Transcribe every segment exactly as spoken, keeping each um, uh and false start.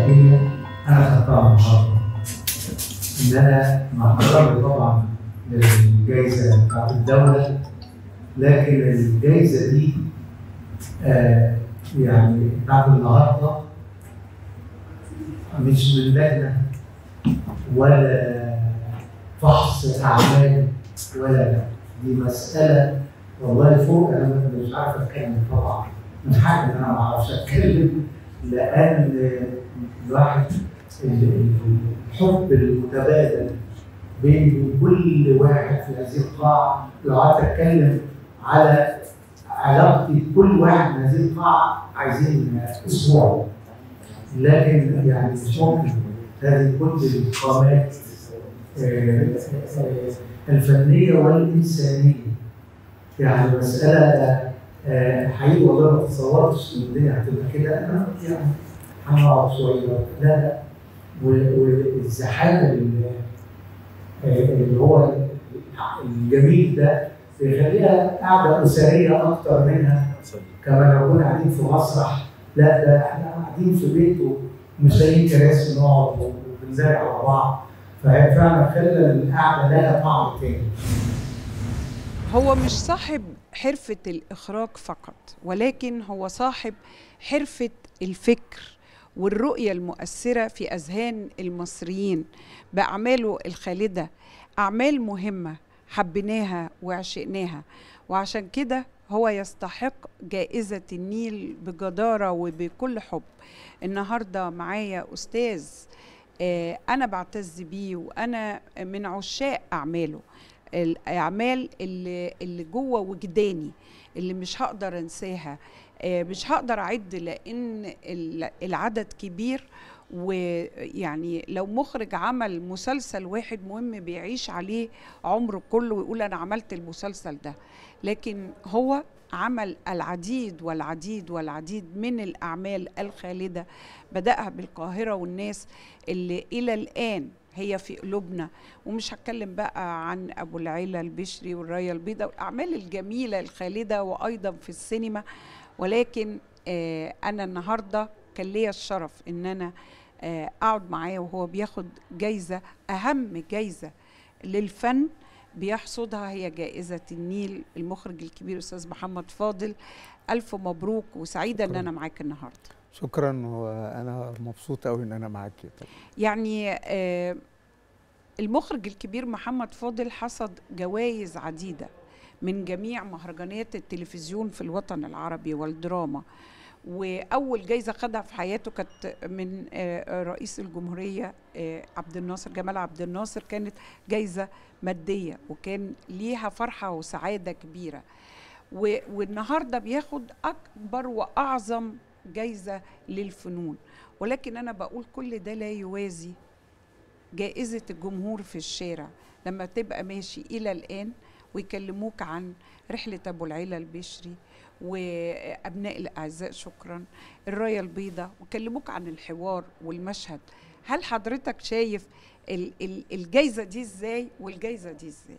الفنيه انا خدتها النهارده. ان انا مع احترامي طبعا للجائزه بتاعت الدوله، لكن الجائزه دي آه يعني بتاعت النهارده مش من لجنه ولا فحص اعمال ولا، دي مساله والله فوق. انا مش عارف اتكلم طبعا، من حقي ان انا ما اعرفش اتكلم، لان الواحد الحب المتبادل بين كل واحد في هذه القاعه، لو قعدت اتكلم على علاقتي بكل واحد من هذه القاعه عايزين اسبوع، لكن يعني مش ممكن هذه كل القامات الفنيه والانسانيه. يعني مساله حقيقي والله ما تصورتش ان الدنيا هتبقى كده. انا يعني هنقعد شويه، لا لا، والزحام اللي هو الجميل ده بيخليها قاعده اسريه اكتر منها كما لو كنا قاعدين في مسرح. لا، ده احنا قاعدين في بيت ومش لاقيين كراسي نقعد وبنزرع على بعض، فهي فعلا خلى القعده لها طعم تاني. هو مش صاحب حرفة الإخراج فقط، ولكن هو صاحب حرفة الفكر والرؤية المؤثرة في أذهان المصريين بأعماله الخالدة، أعمال مهمة حبيناها وعشقناها، وعشان كده هو يستحق جائزة النيل بجدارة وبكل حب. النهاردة معايا أستاذ أنا بعتز بيه، وأنا من عشاق أعماله، الأعمال اللي, اللي جوه وجداني، اللي مش هقدر أنساها، مش هقدر أعد لأن العدد كبير. ويعني لو مخرج عمل مسلسل واحد مهم بيعيش عليه عمره كله ويقول أنا عملت المسلسل ده، لكن هو عمل العديد والعديد والعديد من الأعمال الخالدة، بدأها بالقاهرة والناس اللي إلى الآن هي في قلوبنا. ومش هتكلم بقى عن أبو العلا البشري والراية البيضاء والأعمال الجميلة الخالدة وأيضا في السينما. ولكن آه أنا النهاردة كان ليا الشرف إن أنا آه أقعد معاه وهو بياخد جايزة، أهم جايزة للفن بيحصدها هي جائزة النيل، المخرج الكبير أستاذ محمد فاضل. ألف مبروك، وسعيدة شكرا. إن أنا معاك النهاردة. شكرا، وأنا مبسوط أوي إن أنا معاك. يعني آه المخرج الكبير محمد فاضل حصد جوائز عديدة من جميع مهرجانات التلفزيون في الوطن العربي والدراما، وأول جايزة خدها في حياته كانت من رئيس الجمهورية عبد الناصر، جمال عبد الناصر، كانت جايزة مادية وكان ليها فرحة وسعادة كبيرة. والنهاردة بياخد أكبر وأعظم جايزة للفنون. ولكن أنا بقول كل ده لا يوازي جائزة الجمهور في الشارع، لما تبقى ماشي إلى الآن ويكلموك عن رحلة أبو العلا البشري وأبناء الأعزاء شكرا، الراية البيضاء، وكلموك عن الحوار والمشهد. هل حضرتك شايف الجايزة دي إزاي والجايزة دي إزاي؟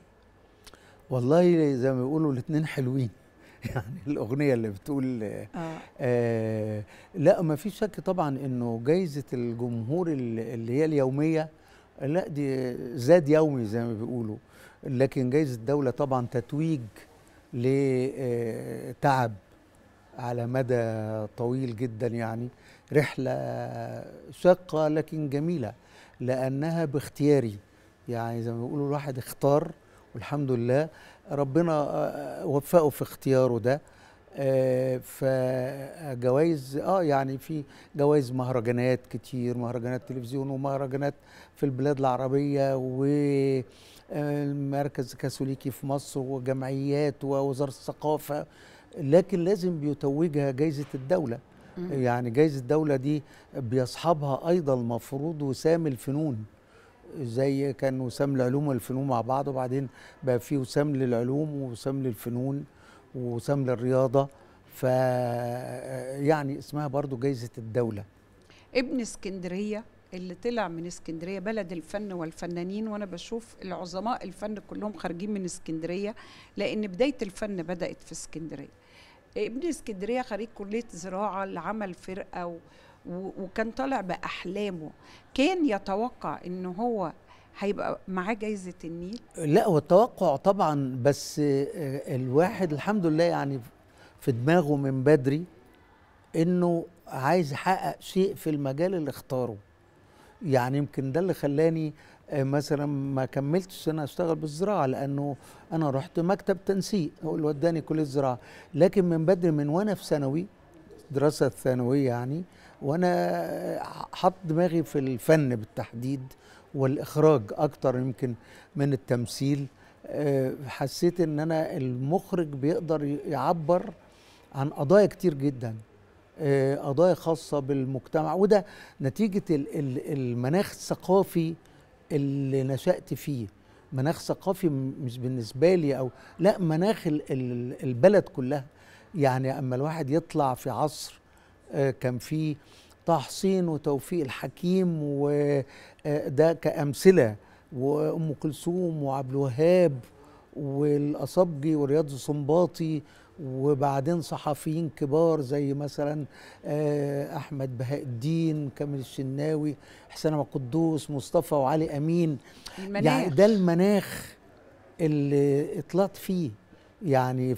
والله زي ما بيقولوا الاتنين حلوين. يعني الأغنية اللي بتقول آه. آه لا، ما فيش شك طبعا إنه جايزة الجمهور اللي هي اليومية، لا دي زاد يومي زي ما بيقولوا، لكن جايزة الدولة طبعا تتويج لتعب على مدى طويل جدا، يعني رحلة شاقة لكن جميلة لأنها باختياري. يعني زي ما بيقولوا الواحد اختار، والحمد لله ربنا وفقه في اختياره ده. آه فجوائز اه يعني في جوائز مهرجانات كتير، مهرجانات تلفزيون ومهرجانات في البلاد العربية والمركز الكاثوليكي في مصر وجمعيات ووزارة الثقافة، لكن لازم بيتوجها جائزة الدولة. يعني جائزة الدولة دي بيصحبها أيضا المفروض وسام الفنون، زي كان وسام العلوم والفنون مع بعض، وبعدين بقى في وسام للعلوم ووسام للفنون ووسام للرياضة، ف يعني اسمها برضو جائزة الدولة. ابن اسكندرية اللي طلع من اسكندرية بلد الفن والفنانين، وانا بشوف العظماء الفن كلهم خارجين من اسكندرية، لان بداية الفن بدأت في اسكندرية. ابن اسكندرية خريج كلية زراعة اللي عمل فرقة وكان طالع بأحلامه، كان يتوقع إنه هو هيبقى معاه جايزة النيل؟ لا، هو التوقع طبعا، بس الواحد الحمد لله يعني في دماغه من بدري انه عايز يحقق شيء في المجال اللي اختاره. يعني يمكن ده اللي خلاني مثلا ما كملتش انا اشتغل بالزراعه، لانه انا رحت مكتب تنسيق هو اللي وداني كليه الزراعه. لكن من بدري، من وانا في ثانوي، دراسه ثانويه يعني، وانا حط دماغي في الفن بالتحديد والاخراج اكتر يمكن من التمثيل. حسيت ان انا المخرج بيقدر يعبر عن قضايا كتير جدا، قضايا خاصة بالمجتمع، وده نتيجة المناخ الثقافي اللي نشأت فيه. مناخ ثقافي مش بالنسبة لي أو لا، مناخ البلد كلها. يعني أما الواحد يطلع في عصر كان فيه طه حسين وتوفيق الحكيم، وده كأمثلة، وأم كلثوم وعبد الوهاب والأصبجي ورياض السنباطي، وبعدين صحفيين كبار زي مثلا احمد بهاء الدين، كامل الشناوي، حسين عبد القدوس، مصطفى وعلي امين. المناخ. يعني ده المناخ اللي طلعت فيه. يعني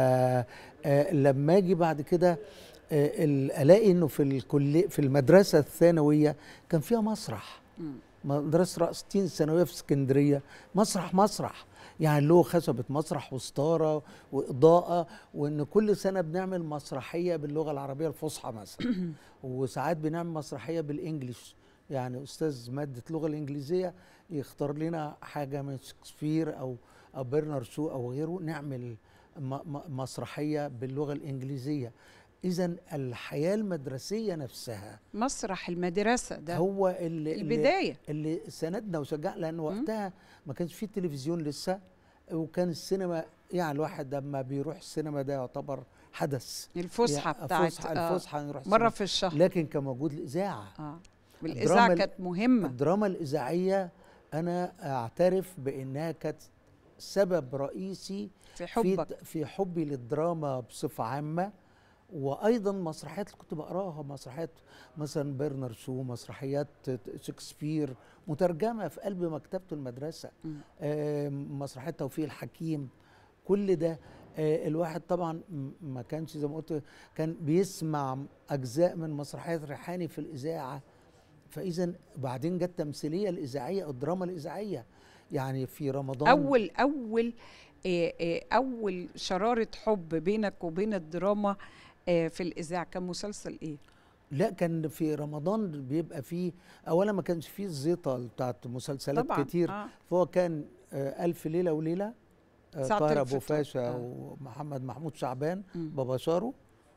فلما اجي بعد كده الاقي انه في الكليه في المدرسه الثانويه كان فيها مسرح، مدرسه رأس التين الثانويه في اسكندريه، مسرح مسرح يعني له خشبة مسرح وستارة وإضاءة، وإن كل سنة بنعمل مسرحية باللغة العربية الفصحى مثلا وساعات بنعمل مسرحية بالإنجليش. يعني أستاذ مادة اللغة الإنجليزية يختار لنا حاجة من شكسبير أو أو برنارد شو أو غيره، نعمل مسرحية باللغة الإنجليزية. إذن الحياة المدرسية نفسها، مسرح المدرسة ده هو اللي البداية اللي سندنا وشجع، لأن وقتها ما كانش فيه تلفزيون لسه، وكان السينما يعني الواحد لما بيروح السينما ده يعتبر حدث. الفسحة يعني بتاعت الفسحة الفسحة آه نروح مرة في الشهر، لكن كان موجود الإذاعة. اه والإذاعة كانت مهمة. الدراما الإذاعية أنا أعترف بأنها كانت سبب رئيسي في حبك في, في حبي للدراما بصفة عامة، وايضا مسرحيات اللي كنت بقراها، مسرحيات مثلا برنارد شو، مسرحيات شكسبير مترجمه في قلب مكتبه المدرسه، آه مسرحيات توفيق الحكيم، كل ده. آه الواحد طبعا ما كانش زي ما قلت، كان بيسمع اجزاء من مسرحيات ريحاني في الاذاعه. فاذا بعدين جت التمثيليه الاذاعيه، الدراما الاذاعيه. يعني في رمضان اول اول آه آه اول شراره حب بينك وبين الدراما في الإذاعة كان مسلسل إيه؟ لا، كان في رمضان بيبقى فيه، أولا ما كانش فيه الزيطة بتاعت مسلسلات طبعا. كتير. آه. فهو كان آه ألف ليلة وليلة، آه طاهر أبو فاشا آه. ومحمد محمود شعبان م. بابا شارو،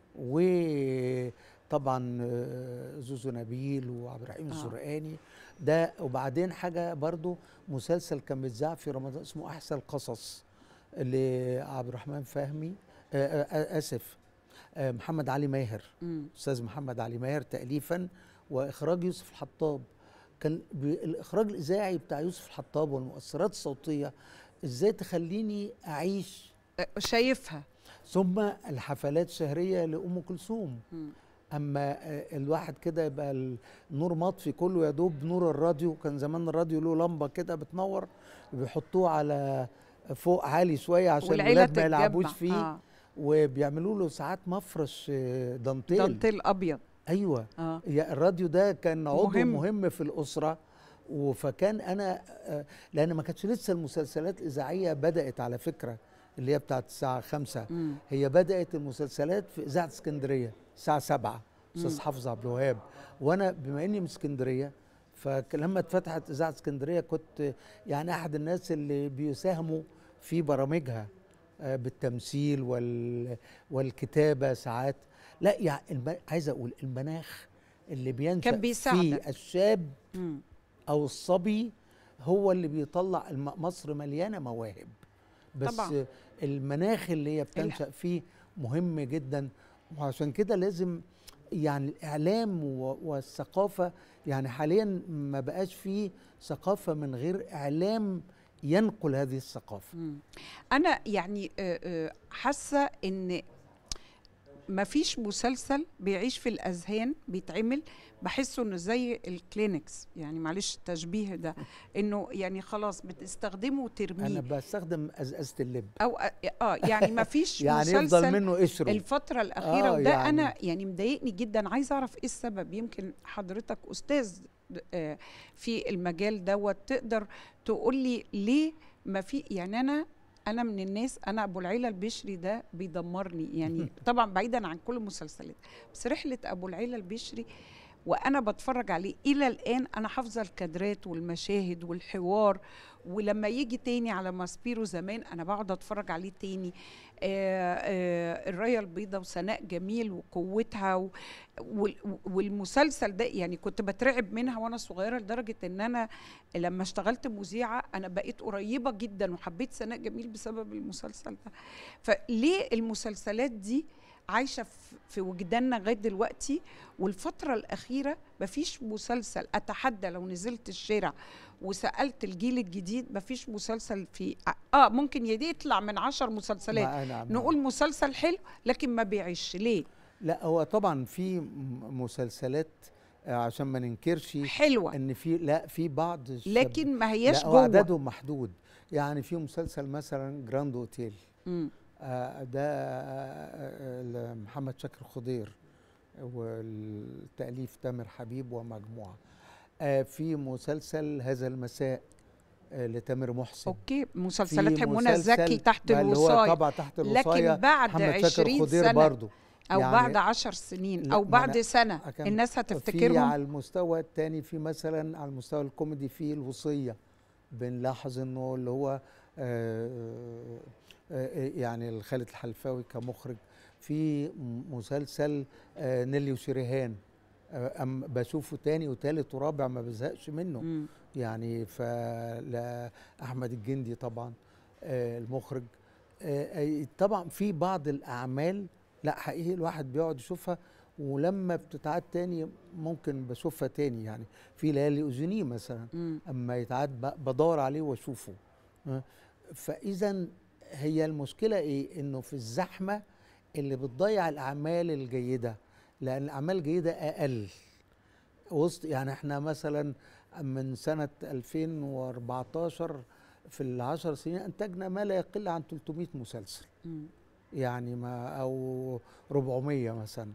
وطبعا آه زوزو نبيل وعبد الرحيم آه. الزرقاني ده. وبعدين حاجة برضو مسلسل كان بيتذاع في رمضان اسمه أحسن القصص لعبد الرحمن فهمي، آه آه آسف محمد علي ماهر، استاذ محمد علي ماهر، تاليفا واخراج يوسف الحطاب. كان الاخراج الاذاعي بتاع يوسف الحطاب والمؤثرات الصوتيه ازاي تخليني اعيش شايفها. ثم الحفلات الشهريه لام كلثوم. اما الواحد كده يبقى النور مطفي كله، يا دوب نور الراديو، كان زمان الراديو له لمبه كده بتنور، بيحطوه على فوق عالي شويه عشان الولاد ما يلعبوش فيه. آه. وبيعملوا له ساعات مفرش دانتيل دانتيل ابيض. ايوه. آه. الراديو ده كان عضو مهم, مهم في الاسره. فكان انا لان ما كانتش لسه المسلسلات الاذاعيه بدات على فكره، اللي هي بتاعت الساعه خمسة. مم. هي بدات المسلسلات في اذاعه اسكندريه الساعه سبعة، استاذ حافظ عبد الوهاب. وانا بما اني من اسكندريه، فلما اتفتحت اذاعه اسكندريه كنت يعني احد الناس اللي بيساهموا في برامجها بالتمثيل وال والكتابه ساعات. لا يعني عايز اقول المناخ اللي بينشأ فيه الشاب م. او الصبي هو اللي بيطلع. مصر مليانه مواهب، بس طبعا. المناخ اللي هي بتنشأ فيه مهم جدا. وعشان كده لازم يعني الاعلام والثقافه، يعني حاليا ما بقاش فيه ثقافه من غير اعلام ينقل هذه الثقافة. أنا يعني حاسة إن مفيش مسلسل بيعيش في الاذهان بيتعمل، بحسه انه زي الكلينكس، يعني معلش التشبيه ده، انه يعني خلاص بتستخدمه وترميه. انا بستخدم ازازه اللب او اه يعني مفيش يعني مسلسل يفضل منه قشره الفتره الاخيره. آه وده يعني انا يعني مضايقني جدا، عايزه اعرف ايه السبب. يمكن حضرتك استاذ آه في المجال دوت، تقدر تقول لي ليه ما في؟ يعني انا انا من الناس، انا ابو العيله البشري ده بيدمرني يعني طبعا بعيدا عن كل المسلسلات، بس رحله ابو العيله البشري وانا بتفرج عليه الى الان انا حافظه الكادرات والمشاهد والحوار، ولما يجي تاني على ماسبيرو زمان انا بقعد اتفرج عليه تاني. آآ آآ الرايه البيضاء وسناء جميل وقوتها و والمسلسل ده يعني كنت بترعب منها وانا صغيره، لدرجه ان انا لما اشتغلت مذيعه انا بقيت قريبه جدا وحبيت سناء جميل بسبب المسلسل ده. فليه المسلسلات دي عايشه في وجداننا لغايه دلوقتي؟ والفتره الاخيره مفيش مسلسل، اتحدى لو نزلت الشارع وسالت الجيل الجديد مفيش مسلسل في اه ممكن يطلع من عشر مسلسلات نقول مسلسل حلو لكن ما بيعيش. ليه؟ لا هو طبعا في مسلسلات عشان ما ننكرش حلوه ان في، لا في بعض لكن ما هياش جوه، عدده محدود. يعني في مسلسل مثلا جراند اوتيل، آه ده آه محمد شاكر خضير والتأليف تامر حبيب ومجموعة. آه في مسلسل هذا المساء آه لتامر محسن. اوكي، مسلسلات منى زكي تحت الوصاية، طبعا تحت الوصاية، لكن بعد عشرين سنة برضو او يعني بعد عشر سنين او بعد سنة الناس هتفتكرهم. في على المستوى الثاني، في مثلا على المستوى الكوميدي في الوصية، بنلاحظ انه اللي هو آه يعني خالد الحلفاوي كمخرج. في مسلسل نيلي وشريهان أم بشوفه تاني وتالت ورابع ما بزهقش منه. م. يعني فلا أحمد الجندي طبعا المخرج. طبعا في بعض الأعمال لا حقيقي الواحد بيقعد يشوفها، ولما بتتعاد تاني ممكن بشوفها تاني. يعني في ليالي أوزيني مثلا، م. أما يتعاد بدور عليه واشوفه. فإذا هي المشكلة ايه؟ انه في الزحمة اللي بتضيع الاعمال الجيدة، لان الاعمال الجيدة اقل وسط. يعني احنا مثلا من سنة ألفين وأربعتاشر في العشر سنين انتجنا ما لا يقل عن ثلاثمائة مسلسل، م. يعني ما او أربعمائة مثلا.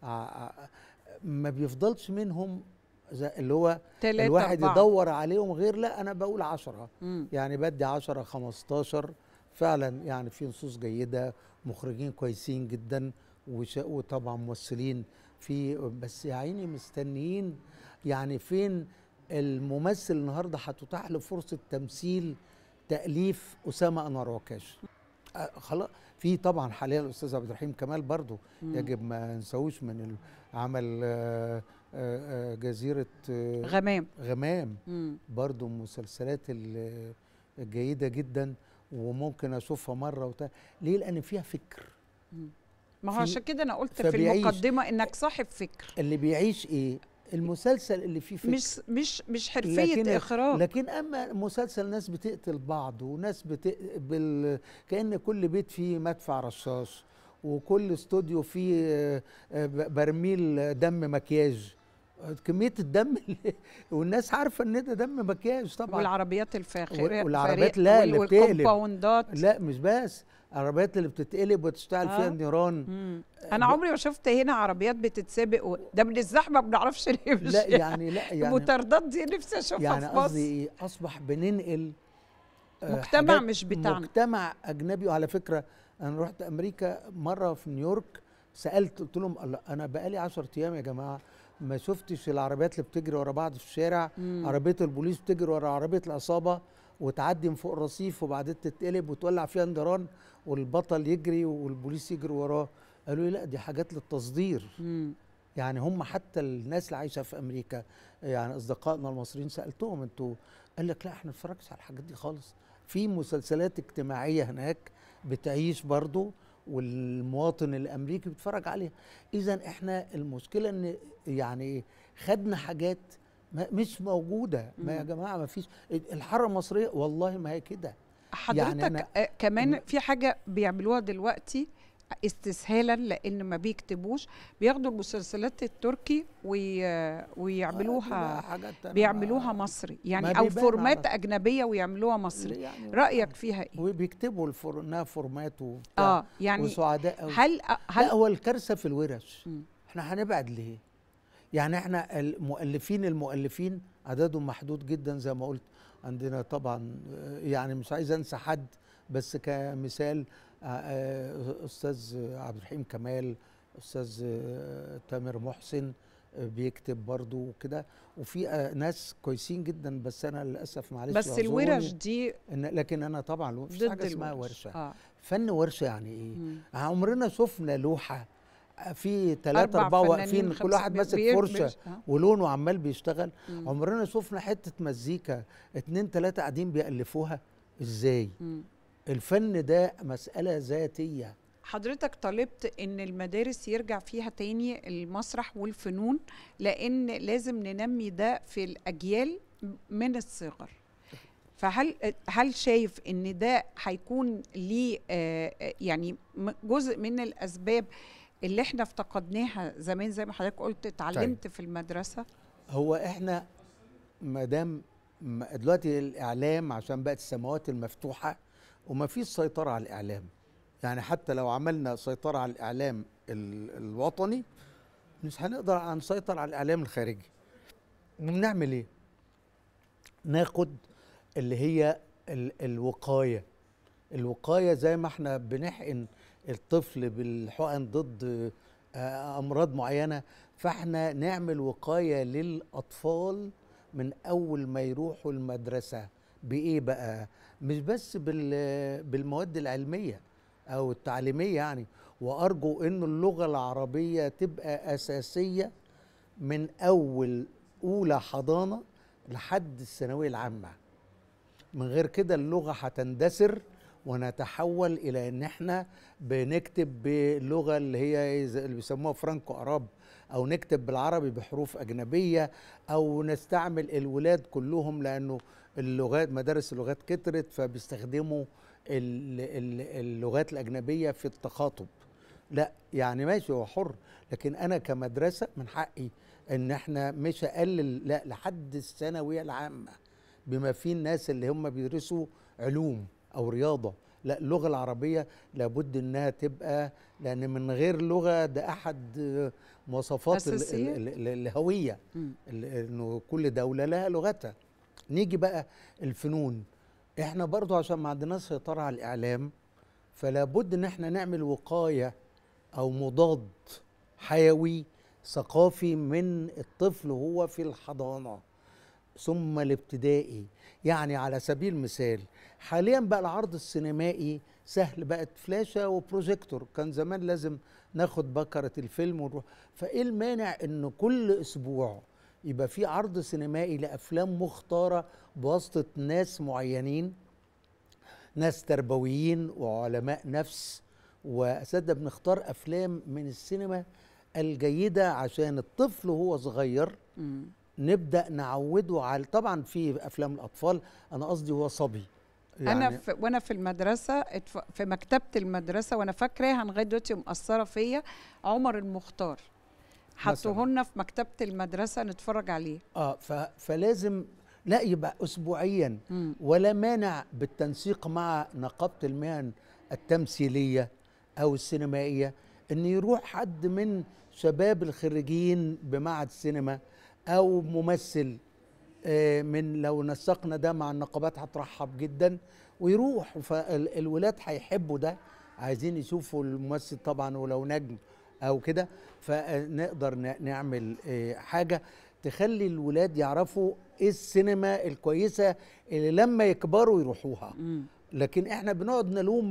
ما بيفضلش منهم اللي هو الواحد أربعة. يدور عليهم غير، لا انا بقول عشرة، م. يعني بدي عشرة خمستاشر فعلا. يعني في نصوص جيدة، مخرجين كويسين جدا، وطبعا ممثلين في، بس يا عيني مستنيين. يعني فين الممثل النهارده هتتاح له فرصة تمثيل تأليف أسامة أنور وكاش؟ آه خلاص. في طبعا حاليا الأستاذ عبد الرحيم كمال برضو مم. يجب ما ننساوش من عمل آه آه جزيرة آه غمام غمام مم. برضو مسلسلات الجيدة جدا، وممكن اشوفها مره وتا... ليه؟ لان فيها فكر. ما هو عشان كده انا قلت في المقدمه انك صاحب فكر. اللي بيعيش ايه؟ المسلسل اللي فيه فكر، مش مش مش حرفيه لكن اخراج. لكن اما مسلسل ناس بتقتل بعض، وناس بت... بال... كأن كل بيت فيه مدفع رشاش، وكل استوديو فيه برميل دم مكياج، كمية الدم والناس عارفة ان ده دم مكياج طبعا، والعربيات الفاخرة والعربيات لا اللي بتقلب، والكومباوندات لا مش بس العربيات اللي بتتقلب وتشتغل آه. فيها النيران. مم. انا عمري ما شفت هنا عربيات بتتسابق و... ده من الزحمه ما بنعرفش ليه. لا يعني لا يعني المطاردات دي نفسي اشوفها يعني في مصر. قصدي ايه؟ اصبح بننقل مجتمع مش بتاعنا، مجتمع اجنبي. وعلى فكره انا رحت امريكا مره في نيويورك، سالت قلت لهم الله انا بقالي عشرة ايام يا جماعه ما شفتش العربيات اللي بتجري ورا بعض في الشارع. مم. عربيه البوليس بتجري ورا عربيه العصابه وتعدي من فوق الرصيف وبعدين تتقلب وتولع فيها نيران والبطل يجري والبوليس يجري وراه. قالوا لي لا دي حاجات للتصدير. مم. يعني هم حتى الناس اللي عايشه في امريكا، يعني اصدقائنا المصريين سالتهم انتوا، قال لك لا احنا ما بنتفرجش على الحاجات دي خالص. في مسلسلات اجتماعيه هناك بتعيش برضو والمواطن الامريكي بيتفرج عليها. اذا احنا المشكله ان يعني خدنا حاجات مش موجوده. ما يا جماعه ما فيش الحاره المصريه والله ما هي كده. حضرتك يعني أنا كمان في حاجه بيعملوها دلوقتي استسهالا لان ما بيكتبوش، بياخدوا المسلسلات التركي وي... ويعملوها بيعملوها مصري يعني، او فورمات اجنبيه ويعملوها مصري. يعني رايك فيها ايه؟ وبيكتبوا الفور... انها فورمات وبتاع اه يعني وسعداء قوي. هل هل لا هو الكارثه في الورش. م. احنا هنبعد ليه؟ يعني احنا المؤلفين المؤلفين عددهم محدود جدا زي ما قلت. عندنا طبعا يعني مش عايز انسى حد، بس كمثال استاذ عبد الرحيم كمال، استاذ تامر محسن بيكتب برضو كده، وفي ناس كويسين جدا، بس انا للاسف معلش بس الورش دي إن لكن انا طبعا مفيش حاجه اسمها ورشه. آه. فن ورشه يعني ايه؟ مم. عمرنا شفنا لوحه في ثلاثة أربعة واقفين كل واحد ماسك فرشة ولون وعمال بيشتغل. مم. عمرنا شفنا حتة مزيكا اتنين تلاتة قاعدين بيألفوها. ازاي؟ مم. الفن ده مسألة ذاتية. حضرتك طالبت ان المدارس يرجع فيها تاني المسرح والفنون، لان لازم ننمي ده في الأجيال من الصغر. فهل هل شايف ان ده هيكون ليه آه يعني جزء من الأسباب اللي احنا افتقدناها زمان زي ما حضرتك قلت اتعلمت طيب. في المدرسة؟ هو احنا مادام دلوقتي الإعلام عشان بقت السماوات المفتوحة وما فيش سيطرة على الإعلام، يعني حتى لو عملنا سيطرة على الإعلام الوطني مش هنقدر نسيطر على الإعلام الخارجي. بنعمل ايه؟ ناخد اللي هي ال الوقاية. الوقاية زي ما احنا بنحقن الطفل بالحقن ضد أمراض معينة، فاحنا نعمل وقاية للأطفال من أول ما يروحوا المدرسة. بإيه بقى؟ مش بس بالمواد العلمية أو التعليمية يعني، وأرجو إن اللغة العربية تبقى أساسية من أول أولى حضانة لحد الثانوية العامة. من غير كده اللغة هتندثر ونتحول إلى إن إحنا بنكتب باللغة اللي هي اللي بيسموها فرانكو أراب، أو نكتب بالعربي بحروف أجنبية، أو نستعمل الولاد كلهم لأنه اللغات مدارس اللغات كترت فبيستخدموا اللغات الأجنبية في التخاطب. لا يعني ماشي هو حر، لكن أنا كمدرسة من حقي إن إحنا مش أقلل لا لحد الثانوية العامة بما فيه الناس اللي هم بيدرسوا علوم أو رياضة. لا اللغة العربية لابد إنها تبقى، لأن من غير لغة ده أحد مواصفات الهوية، إنه كل دولة لها لغتها. نيجي بقى الفنون، إحنا برضو عشان ما عندناش سيطرة على الإعلام فلا بد إن إحنا نعمل وقاية أو مضاد حيوي ثقافي من الطفل وهو في الحضانة ثم الابتدائي. يعني على سبيل المثال حاليا بقى العرض السينمائي سهل، بقت فلاشة وبروجيكتور، كان زمان لازم ناخد بكرة الفيلم ونروح. فايه المانع ان كل اسبوع يبقى في عرض سينمائي لأفلام مختارة بواسطة ناس معينين، ناس تربويين وعلماء نفس وأساتذة، بنختار أفلام من السينما الجيدة عشان الطفل وهو صغير م. نبدأ نعوده على، طبعا في أفلام الأطفال أنا قصدي هو صبي يعني. أنا في وأنا في المدرسة في مكتبة المدرسة وأنا فاكراها لغاية دلوقتي مأثرة فيا، عمر المختار حطوهولنا في مكتبة المدرسة نتفرج عليه. اه فلازم لا يبقى أسبوعيا م. ولا مانع بالتنسيق مع نقابة المهن التمثيلية أو السينمائية إن يروح حد من شباب الخريجين بمعهد سينما أو ممثل من، لو نسقنا ده مع النقابات هترحب جدا ويروح، فالولاد هيحبوا ده، عايزين يشوفوا الممثل طبعا ولو نجم أو كده، فنقدر نعمل حاجة تخلي الولاد يعرفوا إيه السينما الكويسة اللي لما يكبروا يروحوها. م. لكن احنا بنقعد نلوم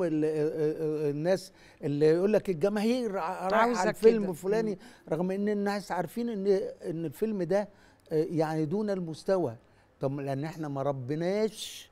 الناس اللي يقول لك الجماهير رايحه على الفيلم الفلاني، رغم ان الناس عارفين ان ان الفيلم ده يعني دون المستوى. طب لان احنا ما ربناش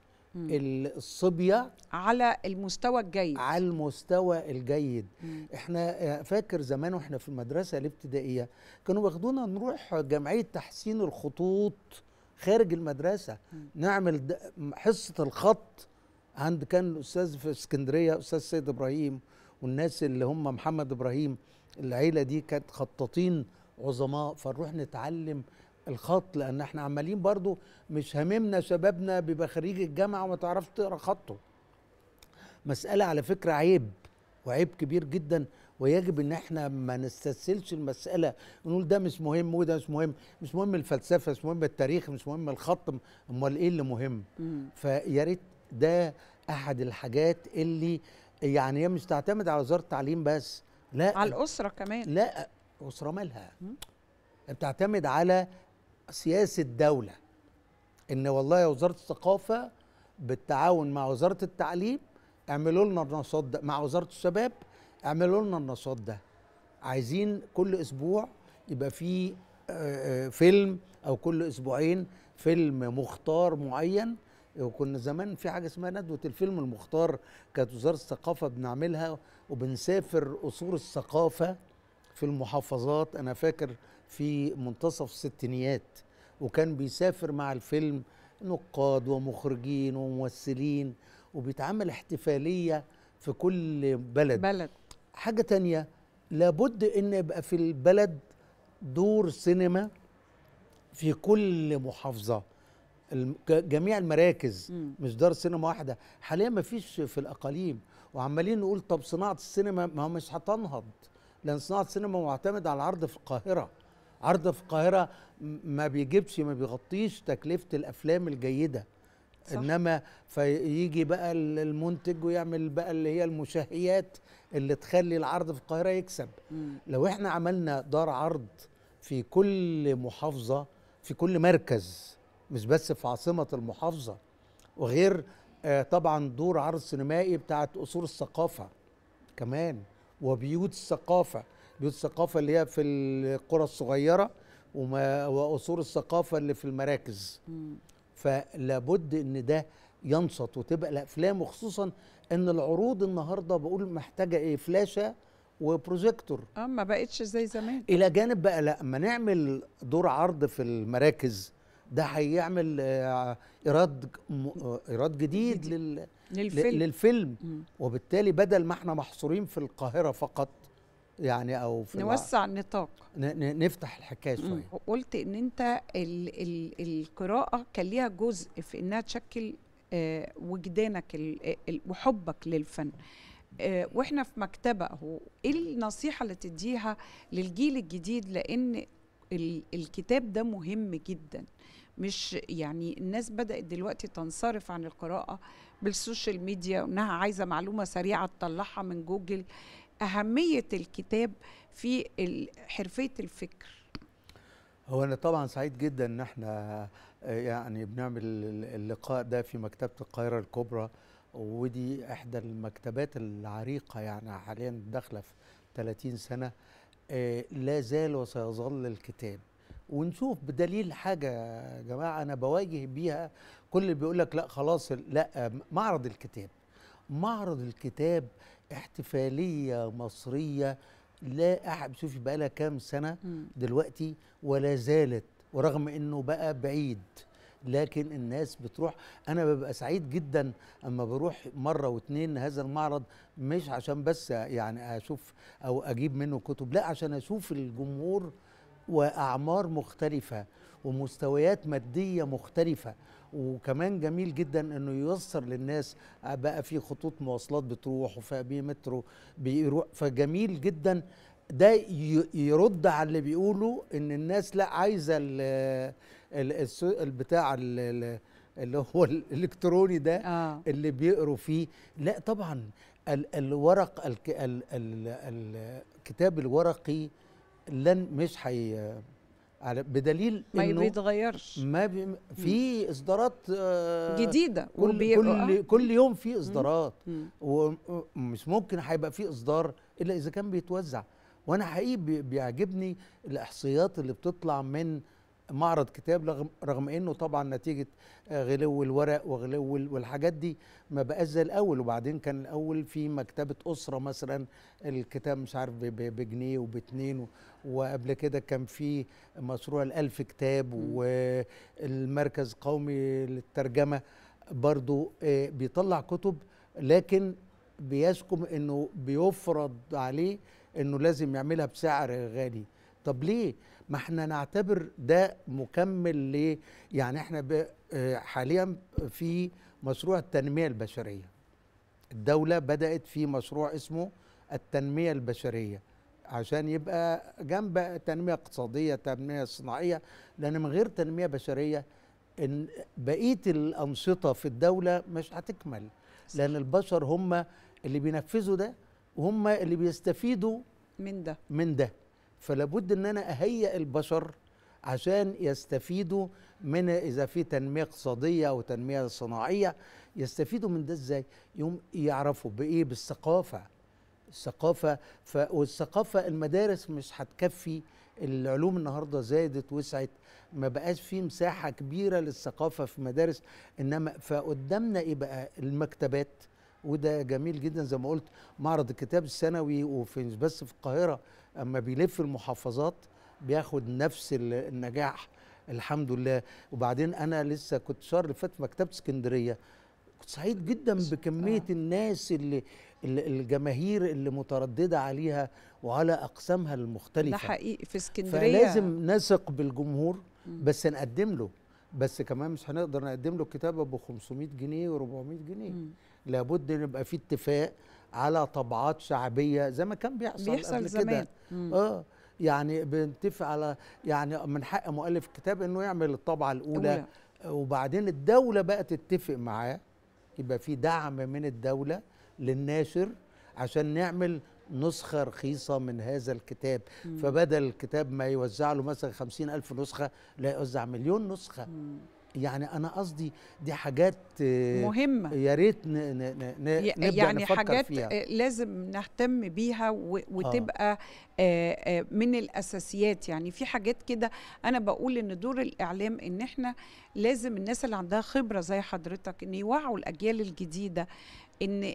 الصبيه على المستوى الجيد، على المستوى الجيد. مم. احنا فاكر زمان واحنا في المدرسه الابتدائيه كانوا بياخدونا نروح جمعيه تحسين الخطوط خارج المدرسه. مم. نعمل حصه الخط عند كان الاستاذ في اسكندريه استاذ سيد ابراهيم والناس اللي هم محمد ابراهيم، العيله دي كانت خطاطين عظماء، فنروح نتعلم الخط، لان احنا عمالين برضو مش هاممنا شبابنا بيبقى خريج الجامعه وما تعرفش تقرا خطه. مساله على فكره عيب، وعيب كبير جدا، ويجب ان احنا ما نستسهلش المساله نقول ده مش مهم وده مش مهم. مش مهم الفلسفه، مش مهم التاريخ، مش مهم الخط، امال ايه اللي مهم؟ فيا ريت ده احد الحاجات اللي يعني هي مش تعتمد على وزاره التعليم بس، لا على الاسره كمان. لا، اسره مالها؟ بتعتمد على سياسه دوله، ان والله يا وزاره الثقافه بالتعاون مع وزاره التعليم اعملوا لنا النشاط ده، مع وزاره الشباب اعملوا لنا النشاط ده. عايزين كل اسبوع يبقى فيه فيلم، او كل اسبوعين فيلم مختار معين. وكنا زمان في حاجه اسمها ندوه الفيلم المختار، كانت وزاره الثقافه بنعملها، وبنسافر قصور الثقافه في المحافظات. انا فاكر في منتصف الستينيات، وكان بيسافر مع الفيلم نقاد ومخرجين وممثلين، وبيتعمل احتفاليه في كل بلد بلد. حاجه تانية، لابد ان يبقى في البلد دور سينما في كل محافظه، جميع المراكز، م. مش دار سينما واحده. حاليا ما فيش في الاقاليم، وعمالين نقول طب صناعه السينما، ما هو مش هتنهض، لان صناعه السينما معتمده على العرض في القاهره. عرض في القاهره ما بيجيبش، ما بيغطيش تكلفه الافلام الجيده. صح. انما فيجي بقى المنتج ويعمل بقى اللي هي المشاهيات اللي تخلي العرض في القاهره يكسب. م. لو احنا عملنا دار عرض في كل محافظه، في كل مركز، مش بس في عاصمه المحافظه، وغير آه طبعا دور عرض سينمائي بتاعت قصور الثقافه كمان، وبيوت الثقافه، بيوت الثقافه اللي هي في القرى الصغيره، وما وقصور الثقافه اللي في المراكز. م. فلابد ان ده ينشط وتبقى الافلام، وخصوصا ان العروض النهارده بقول محتاجه ايه؟ فلاشه وبروجيكتور. اه ما بقتش زي زمان. الى جانب بقى لا، اما نعمل دور عرض في المراكز ده هيعمل آه ايراد ايراد جديد, جديد. لل للفيلم, للفيلم. وبالتالي بدل ما احنا محصورين في القاهره فقط، يعني او في نوسع النطاق، نفتح الحكايه شويه. قلت ان انت ال ال القراءه كان ليها جزء في انها تشكل آه وجدانك وحبك للفن. آه واحنا في مكتبه اهو، ايه النصيحه اللي تديها للجيل الجديد؟ لان ال الكتاب ده مهم جدا، مش يعني الناس بدأت دلوقتي تنصرف عن القراءة بالسوشيال ميديا، وانها عايزة معلومة سريعة تطلعها من جوجل. أهمية الكتاب في حرفية الفكر. هو أنا طبعا سعيد جدا إن احنا يعني بنعمل اللقاء ده في مكتبة القاهرة الكبرى، ودي إحدى المكتبات العريقة، يعني حاليا داخلة في ثلاثين سنة. لا زال وسيظل الكتاب. ونشوف بدليل حاجة يا جماعة أنا بواجه بيها كل اللي بيقول لك لا خلاص، لا، معرض الكتاب. معرض الكتاب احتفالية مصرية لا أحد، شوفي بقى لها كام سنة دلوقتي ولا زالت، ورغم إنه بقى بعيد لكن الناس بتروح. أنا ببقى سعيد جدا أما بروح مرة واتنين هذا المعرض، مش عشان بس يعني أشوف أو أجيب منه كتب، لا، عشان أشوف الجمهور وأعمار مختلفة ومستويات مادية مختلفة. وكمان جميل جدا انه ييسر للناس، بقى في خطوط مواصلات بتروح وفي مترو بيروح، فجميل جدا. ده يرد على اللي بيقولوا ان الناس لا عايزه البتاع اللي هو الالكتروني ده آه. اللي بيقروا فيه. لا طبعا ال الورق ال ال ال الكتاب الورقي لن مش حي بدليل ما انه بيتغيرش، ما بي في اصدارات آه جديده كل كل, كل يوم في اصدارات، ومش ممكن هيبقى في اصدار الا اذا كان بيتوزع. وانا حقيقي بيعجبني الاحصائيات اللي بتطلع من معرض كتاب، رغم, رغم انه طبعا نتيجه غلو الورق وغلو والحاجات دي ما بقاش زي الاول. وبعدين كان الاول في مكتبه اسره مثلا الكتاب مش عارف بجنيه وباتنين، وقبل كده كان في مشروع الالف كتاب، والمركز القومي للترجمه برضو بيطلع كتب، لكن بيسكم انه بيفرض عليه انه لازم يعملها بسعر غالي. طب ليه؟ ما احنا نعتبر ده مكمل ليه؟ يعني احنا حاليا في مشروع التنمية البشرية. الدولة بدأت في مشروع اسمه التنمية البشرية عشان يبقى جنب تنمية اقتصادية، تنمية صناعية، لأن من غير تنمية بشرية إن بقية الأنشطة في الدولة مش هتكمل، لأن البشر هم اللي بينفذوا ده وهم اللي بيستفيدوا من ده من ده. فلابد ان انا اهيئ البشر عشان يستفيدوا من، اذا في تنميه اقتصاديه او تنميه صناعيه يستفيدوا من ده ازاي؟ يوم يعرفوا بايه؟ بالثقافه. الثقافه ف... والثقافه المدارس مش هتكفي. العلوم النهارده زادت وسعت، ما بقاش في مساحه كبيره للثقافه في مدارس، انما فقدامنا ايه بقى؟ المكتبات. وده جميل جدا زي ما قلت، معرض الكتاب السنوي وفي مش بس في القاهره، اما بيلف المحافظات بياخد نفس النجاح الحمد لله. وبعدين انا لسه كنت الشهر اللي فات في مكتبه اسكندريه، كنت سعيد جدا بكميه الناس اللي الجماهير اللي متردده عليها وعلى اقسامها المختلفه. ده حقيقي في اسكندريه. فلازم نثق بالجمهور بس نقدم له، بس كمان مش هنقدر نقدم له كتاب ابو خمسمائة جنيه و400 جنيه. مم. لابد ان يبقى في اتفاق على طبعات شعبيه زي ما كان بيحصل بيحصل قبل زمان. كده. اه يعني بنتفق على، يعني من حق مؤلف الكتاب انه يعمل الطبعه الاولى أولى. وبعدين الدوله بقى تتفق معاه، يبقى في دعم من الدوله للناشر عشان نعمل نسخة رخيصة من هذا الكتاب. مم. فبدل الكتاب ما يوزع له مثلا خمسين ألف نسخة، لا يوزع مليون نسخة. مم. يعني أنا قصدي دي حاجات مهمة، يا ريت نبدأ يعني نفكر حاجات فيها. لازم نهتم بيها وتبقى آه. من الأساسيات. يعني في حاجات كده أنا بقول إن دور الإعلام إن إحنا لازم الناس اللي عندها خبرة زي حضرتك إن يوعوا الأجيال الجديدة، إن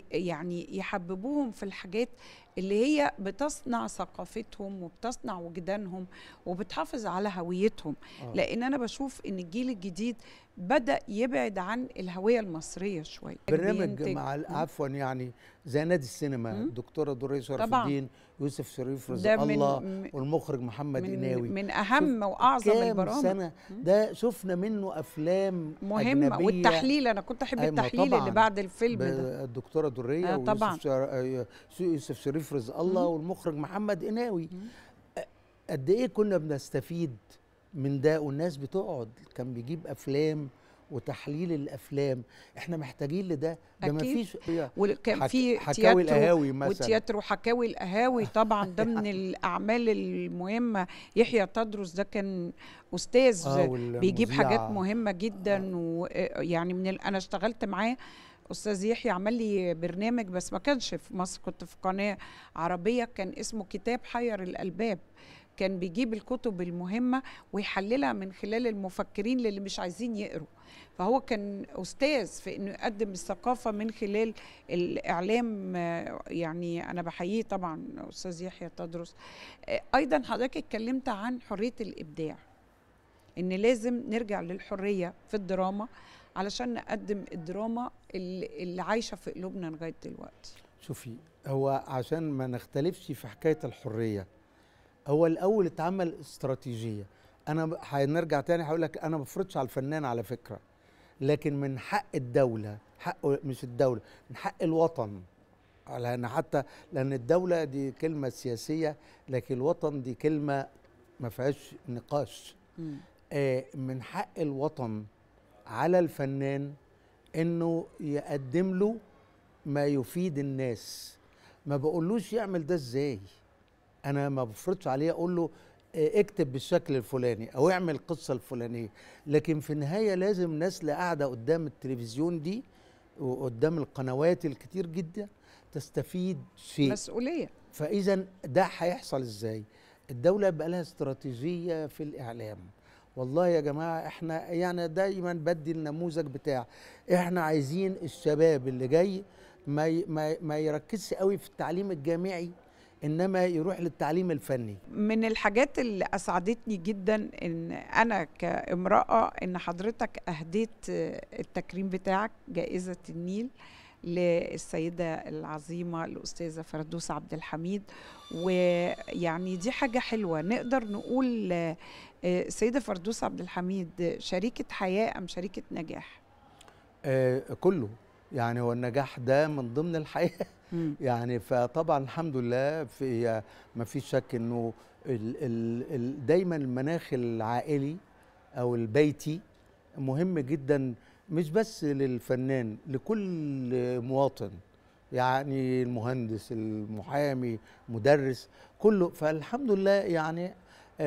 يعني يحببوهم في الحاجات اللي هي بتصنع ثقافتهم وبتصنع وجدانهم وبتحافظ على هويتهم. أوه. لأن أنا بشوف إن الجيل الجديد بدأ يبعد عن الهوية المصرية شوية. برنامج مع عفوا يعني زي نادي السينما، الدكتورة درية شرف الدين، يوسف شريف رزق الله، والمخرج محمد من قناوي، من أهم وأعظم البرامج. سنة ده شفنا منه أفلام مهمة أجنبية. والتحليل أنا كنت أحب التحليل اللي بعد الفيلم ده، الدكتورة درية آه ويوسف شر... يوسف شريف رزق الله والمخرج محمد قناوي. قد إيه كنا بنستفيد من ده، والناس بتقعد كان بيجيب أفلام وتحليل الافلام. احنا محتاجين لده. ده ما فيش. وكان في حكاوي القهاوي مثلا، وتياترو حكاوي القهاوي طبعا ده من الاعمال المهمه. يحيى تدرس ده كان استاذ آه بيجيب حاجات مهمه جدا. ويعني من ال... انا اشتغلت معاه استاذ يحيى، عمل لي برنامج بس ما كانش في مصر، كنت في قناه عربيه كان اسمه كتاب حير الالباب. كان بيجيب الكتب المهمة ويحللها من خلال المفكرين اللي مش عايزين يقروا. فهو كان أستاذ في إنه يقدم الثقافة من خلال الإعلام. يعني أنا بحييه طبعا أستاذ يحيى تدرس. أيضا حضرتك اتكلمت عن حرية الإبداع، إن لازم نرجع للحرية في الدراما علشان نقدم الدراما اللي عايشة في قلوبنا لغاية دلوقتي. شوفي، هو عشان ما نختلفش في حكاية الحرية، هو الاول اتعمل استراتيجيه. انا هنرجع تاني هقول لك انا ما بفرضش على الفنان على فكره، لكن من حق الدوله، حق مش الدوله، من حق الوطن، لان حتى لان الدوله دي كلمه سياسيه لكن الوطن دي كلمه ما فيهاش نقاش. آه من حق الوطن على الفنان انه يقدم له ما يفيد الناس. ما بقولوش يعمل ده ازاي، انا ما بفرضش عليه اقول له اكتب بالشكل الفلاني او اعمل القصه الفلانيه، لكن في النهايه لازم ناس اللي قاعده قدام التلفزيون دي وقدام القنوات الكتير جدا تستفيد شيء، مسؤوليه. فاذا ده هيحصل ازاي؟ الدوله بقى لها استراتيجيه في الاعلام. والله يا جماعه احنا يعني دايما بدي النموذج بتاع احنا عايزين الشباب اللي جاي ما ما, ما يركزش قوي في التعليم الجامعي، إنما يروح للتعليم الفني. من الحاجات اللي أسعدتني جدا إن أنا كامرأة إن حضرتك أهديت التكريم بتاعك جائزة النيل للسيدة العظيمة الأستاذة فردوس عبد الحميد. ويعني دي حاجة حلوة نقدر نقول السيدة فردوس عبد الحميد شريكة حياة أم شريكة نجاح؟ آه كله، يعني هو النجاح ده من ضمن الحياة يعني. فطبعا الحمد لله في ما فيش شك انه ال ال ال دايما المناخ العائلي او البيتي مهم جدا، مش بس للفنان، لكل مواطن، يعني المهندس، المحامي، مدرس، كله. فالحمد لله يعني آآ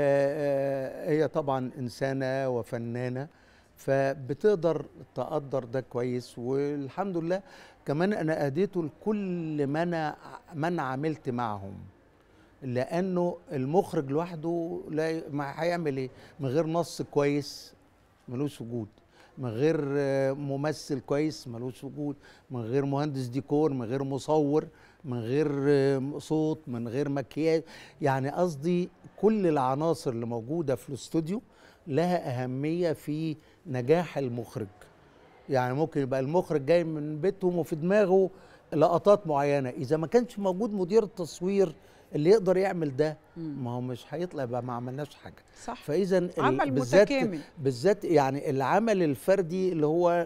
آآ هي طبعا إنسانة وفنانة، فبتقدر تقدر ده كويس. والحمد لله كمان أنا أهديته لكل ما أنا من عملت معهم، لأنه المخرج لوحده لا ما هيعمل إيه من غير نص كويس؟ ملوش وجود. من غير ممثل كويس ملوش وجود. من غير مهندس ديكور، من غير مصور، من غير صوت، من غير مكياج. يعني قصدي كل العناصر اللي موجودة في الاستوديو لها أهمية في نجاح المخرج. يعني ممكن يبقى المخرج جاي من بيتهم وفي دماغه لقطات معينة، إذا ما كانش موجود مدير التصوير اللي يقدر يعمل ده، ما هو مش هيطلع، يبقى ما عملناش حاجه. صح. فاذا عمل بالذات متكامل، بالذات يعني العمل الفردي اللي هو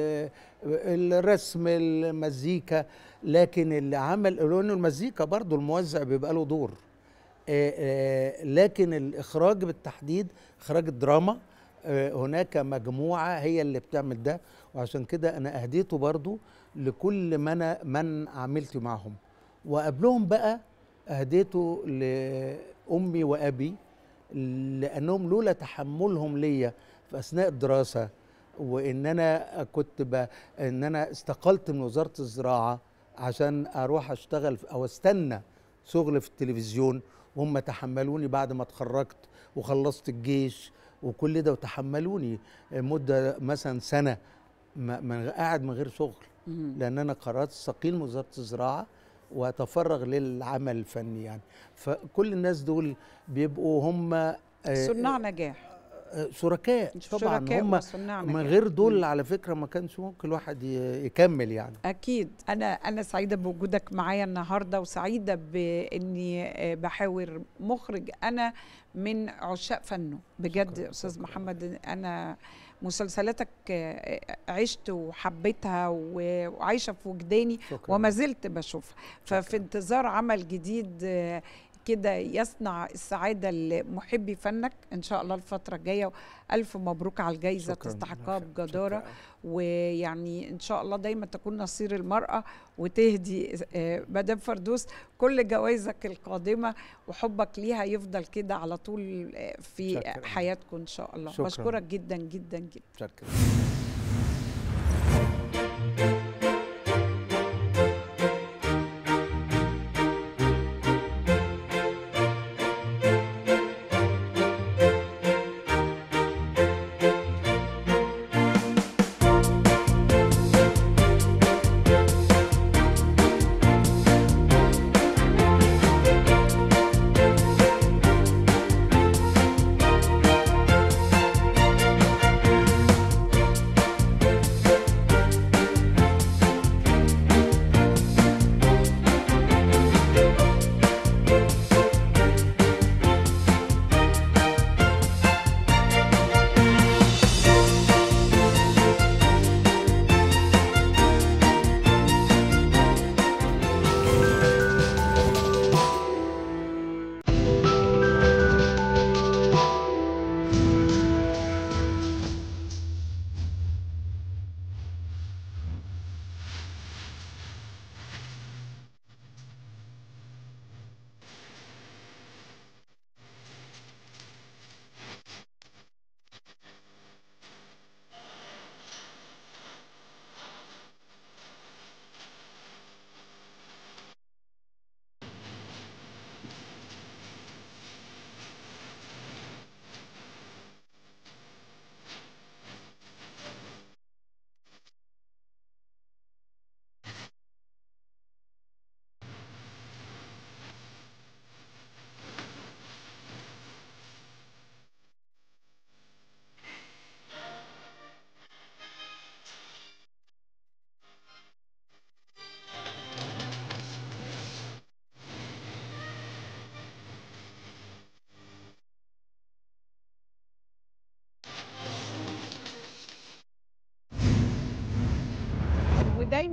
الرسم، المزيكا، لكن العمل لانه المزيكا برضو الموزع بيبقى له دور، آآ آآ لكن الاخراج بالتحديد، اخراج الدراما، هناك مجموعه هي اللي بتعمل ده. وعشان كده انا اهديته برضو لكل من من عملت معهم. وقبلهم بقى أهديته لأمي وأبي، لأنهم لولا تحملهم ليا في أثناء الدراسة، وإن أنا كنت ب... إن أنا استقلت من وزارة الزراعة عشان أروح أشتغل أو أستنى شغل في التلفزيون، وهم تحملوني بعد ما اتخرجت وخلصت الجيش وكل ده، وتحملوني مدة مثلا سنة من قاعد من غير شغل، لأن أنا قررت استقيل من وزارة الزراعة واتفرغ للعمل الفني. يعني فكل الناس دول بيبقوا هم صناع نجاح، شركاء طبعا. شركاء هم من غير دول على فكره ما كانش ممكن الواحد يكمل يعني. اكيد. انا انا سعيده بوجودك معايا النهارده، وسعيده باني بحاور مخرج انا من عشاق فنه بجد. استاذ محمد، انا مسلسلاتك عشت وحبيتها وعايشه في وجداني وما زلت بشوفها، ففي انتظار عمل جديد كده يصنع السعاده لمحبي فنك ان شاء الله الفتره الجايه. الف مبروك على الجائزه، تستحقها بجداره. ويعني ان شاء الله دايما تكون نصير المراه وتهدي مدام فردوس كل جوائزك القادمه، وحبك ليها يفضل كده على طول في شكرا. حياتكم ان شاء الله. شكرا. بشكرك جدا جدا جدا. شكرا.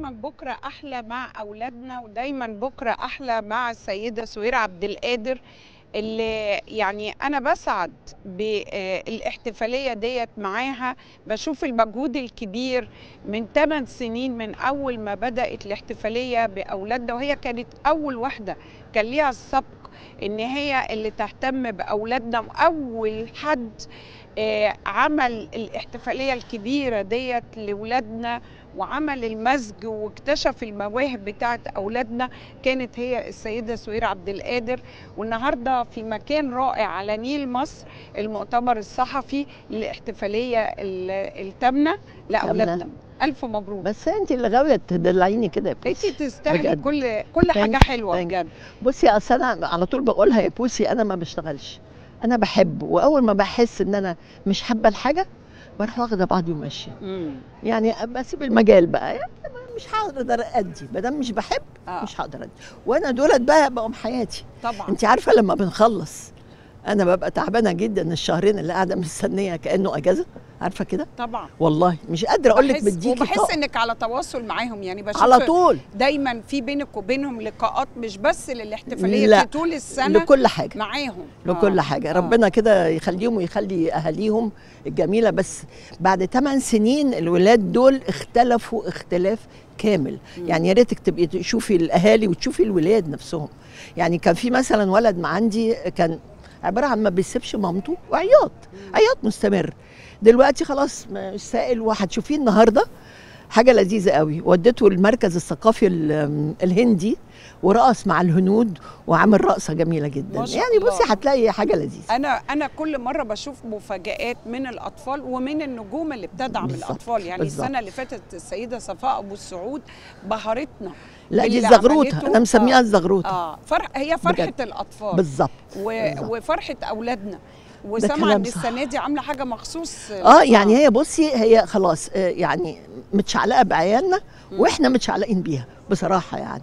دايما بكره احلى مع اولادنا، ودايما بكره احلى مع السيده سهيره عبد القادر، اللي يعني انا بسعد بالاحتفاليه ديت معاها. بشوف المجهود الكبير من ثمان سنين من اول ما بدات الاحتفاليه باولادنا، وهي كانت اول واحده كان ليها السبق ان هي اللي تهتم باولادنا، واول حد عمل الاحتفاليه الكبيره ديت لاولادنا وعمل المزج واكتشف المواهب بتاعت اولادنا كانت هي السيده سهيره عبد القادر. والنهارده في مكان رائع على نيل مصر المؤتمر الصحفي للاحتفاليه الثامنه لاولادنا. الف مبروك. بس انت اللي غاويه تدلعيني كده يا بوسي. انت تستاهلي كل كل حاجه حلوه بجد. بصي اصل انا على طول بقولها يا بوسي، انا ما بشتغلش، انا بحب، واول ما بحس ان انا مش حابه الحاجه بروح واخده بعضي وماشيه. يعني بسيب المجال بقى، يعني مش هقدر ادي ما دام مش بحب. آه. مش هقدر ادي، وانا دولت بقى بقوا حياتي. طبعا انت عارفه لما بنخلص انا ببقى تعبانه جدا الشهرين اللي قاعده مستنيه كانه اجازه، عارفه كده؟ طبعا والله مش قادره اقول لك بديكي. وبحس طاق. انك على تواصل معاهم، يعني بشوف على طول دايما في بينك وبينهم لقاءات، مش بس للاحتفاليه، لا. في طول السنه لكل حاجه معاهم لكل آه. حاجه. ربنا كده يخليهم ويخلي اهاليهم الجميله. بس بعد ثمان سنين الولاد دول اختلفوا اختلاف كامل. م. يعني يا ريتك تبقي تشوفي الاهالي وتشوفي الولاد نفسهم. يعني كان في مثلا ولد ما عندي كان عباره عن ما بيسيبش مامته وعياط عياط مستمر. دلوقتي خلاص مش سائل، وهتشوفيه النهارده حاجه لذيذه قوي. وديته المركز الثقافي الهندي ورقص مع الهنود وعمل رقصه جميله جدا. يعني بصي هتلاقي حاجه لذيذه. انا انا كل مره بشوف مفاجآت من الاطفال ومن النجوم اللي بتدعم بالزبط. الاطفال. يعني بالزبط. السنه اللي فاتت السيده صفاء ابو السعود بهرتنا. لا دي زغروطه، انا مسميها الزغروطه. اه فرح هي فرحه بجد. الاطفال بالظبط و... وفرحه اولادنا. وسامعه ان السنه دي عامله حاجه مخصوص. اه يعني هي بصي هي خلاص يعني متشعلقه بعيالنا واحنا متشعلقين بيها بصراحه. يعني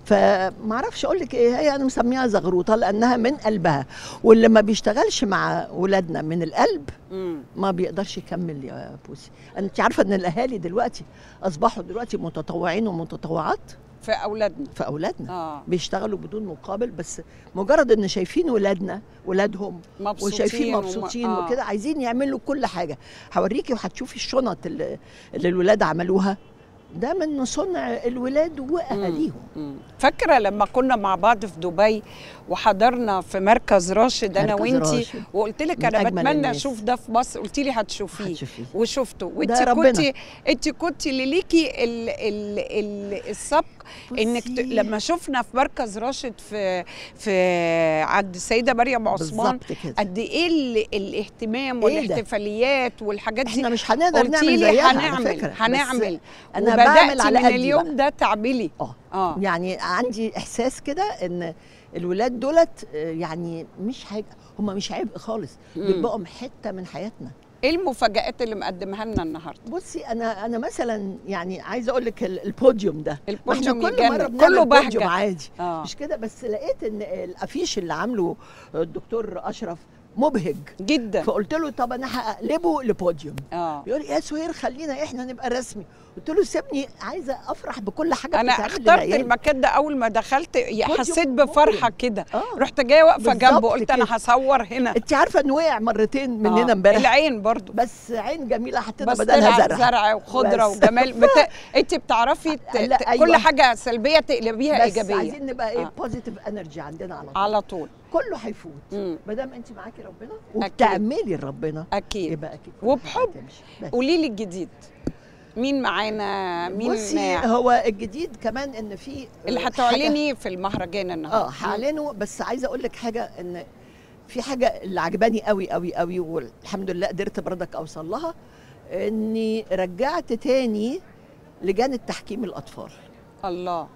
فما اعرفش اقول لك ايه، هي انا مسميها زغروطه لانها من قلبها، واللي ما بيشتغلش مع ولادنا من القلب مم. ما بيقدرش يكمل يا بوسي. انت عارفه ان الاهالي دلوقتي اصبحوا دلوقتي متطوعين ومتطوعات في اولادنا في اولادنا آه. بيشتغلوا بدون مقابل، بس مجرد ان شايفين ولادنا ولادهم مبسوطين وشايفين مبسوطين وم... آه. وكده عايزين يعملوا كل حاجه. هوريكي وهتشوفي الشنط اللي, اللي الولاد عملوها، ده من صنع الولاد واهاليهم. فاكره لما كنا مع بعض في دبي وحضرنا في مركز راشد انا وانتي، وقلت لك انا بتمنى اشوف ده في مصر، قلتي لي هتشوفيه وشفته. وانتي كنتي انت كنتي اللي ليكي ال ال ال السبق انك ت... لما شفنا في مركز راشد في في عند السيده مريم عثمان قد ايه ال... الاهتمام والاحتفاليات والحاجات دي. احنا مش هنقدر نعمل زيها هنعمل هنعمل انا بعمل على من اليوم ده تعملي. اه اه يعني عندي احساس كده ان الولاد دولت يعني مش حاجه، هم مش عبء خالص، دول بقوا حته من حياتنا. ايه المفاجآت اللي مقدمها لنا النهارده؟ بصي انا انا مثلا يعني عايزه اقول لك البوديوم ده، البوديوم احنا كل مره كله بوديوم عادي آه. مش كده، بس لقيت ان الافيش اللي عامله الدكتور اشرف مبهج جدا، فقلت له طب انا هقلبه لبوديوم. اه يقول لي يا سهير خلينا احنا نبقى رسمي. قلت له سيبني عايزه افرح بكل حاجه. انا اخترت المكان ده اول ما دخلت حسيت بفرحه كده. آه. رحت جايه واقفه جنبه قلت انا هصور هنا. انت عارفه انه وقع مرتين مننا امبارح. آه. العين برضو بس عين جميله حطينا بدلها زرع زرع وخضره وجمال. بت... انت بتعرفي ت... أيوة. كل حاجه سلبيه تقلبيها ايجابيه. بس عايزين نبقى ايه بوزيتيف آه. انرجي عندنا على طول على طول كله هيفوت ما دام انت معاكي ربنا وبتعملي لربنا اكيد يبقى اكيد وبحب. قولي لي الجديد مين معانا؟ مين؟ بصي هو الجديد كمان ان في اللي هتعلني في المهرجان النهارده. اه هعلنه، بس عايزه اقول لك حاجه، ان في حاجه اللي عجباني قوي قوي قوي والحمد لله قدرت برضك اوصل لها، اني رجعت تاني لجان التحكيم الاطفال. الله.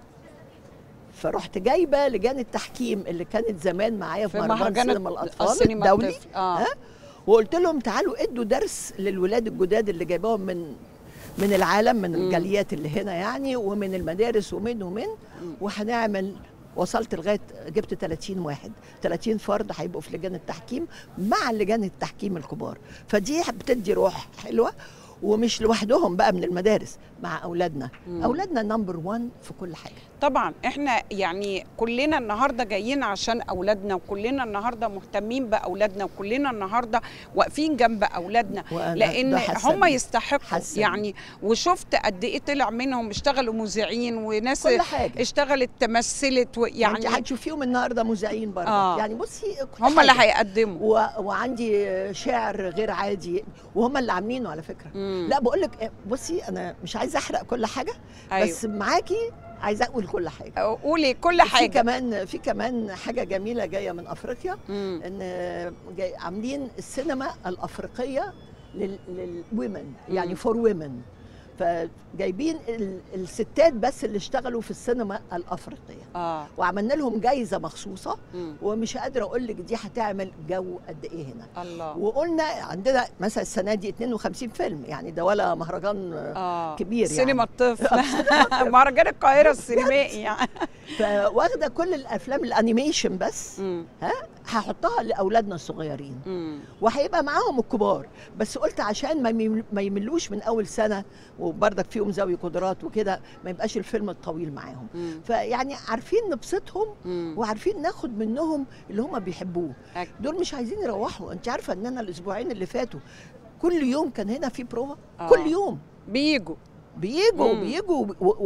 فرحت جايبه لجان التحكيم اللي كانت زمان معايا في مهرجان سينما الاطفال الدولي آه. ها، وقلت لهم تعالوا ادوا درس للولاد الجداد اللي جايباهم من من العالم، من الجاليات اللي هنا يعني، ومن المدارس ومن ومن وهنعمل. وصلت لغايه جبت ثلاثين واحد، ثلاثين فرد هيبقوا في لجان التحكيم مع لجان التحكيم الكبار، فدي بتدي روح حلوه. ومش لوحدهم بقى من المدارس، مع اولادنا. مم. اولادنا نمبر واحد في كل حاجه. طبعا احنا يعني كلنا النهارده جايين عشان اولادنا، وكلنا النهارده مهتمين باولادنا، وكلنا النهارده واقفين جنب اولادنا، لان هم يستحقوا حسن. يعني وشفت قد ايه طلع منهم، اشتغلوا مذيعين وناس اشتغلت تمثلت، يعني انت هتشوفيهم النهارده مذيعين برضه. آه. يعني بصي هم اللي هيقدموا، و... وعندي شعر غير عادي وهم اللي عاملينه على فكره. مم. لا بقول لك بصي انا مش عايزه احرق كل حاجه. أيوه. بس معاكي عايزه اقول كل حاجه. قولي كل حاجه. في كمان في كمان حاجه جميله جايه من افريقيا. مم. ان جاي عاملين السينما الافريقيه للويمن، يعني فور ويمن، فجايبين الستات بس اللي اشتغلوا في السينما الافريقيه. آه. وعملنا لهم جايزه مخصوصه. مم. ومش قادره اقول لك دي هتعمل جو قد ايه هنا. الله. وقلنا عندنا مثلا السنه دي اتنين وخمسين فيلم، يعني ده ولا مهرجان آه. كبير يعني. سينما الطفل مهرجان القاهره السينمائي يعني. فواخده كل الافلام الانيميشن بس. مم. ها هحطها لاولادنا الصغيرين. مم. وهيبقى معاهم الكبار، بس قلت عشان ما يملوش من اول سنه، وبرضك فيهم ذوي قدرات وكده، ما يبقاش الفيلم الطويل معاهم. مم. فيعني عارفين نبسطهم. مم. وعارفين ناخد منهم اللي هم بيحبوه. أكيد. دول مش عايزين يروحوا. انت عارفه ان انا الاسبوعين اللي فاتوا كل يوم كان هنا في بروفا. آه. كل يوم بيجوا بيجوا بيجوا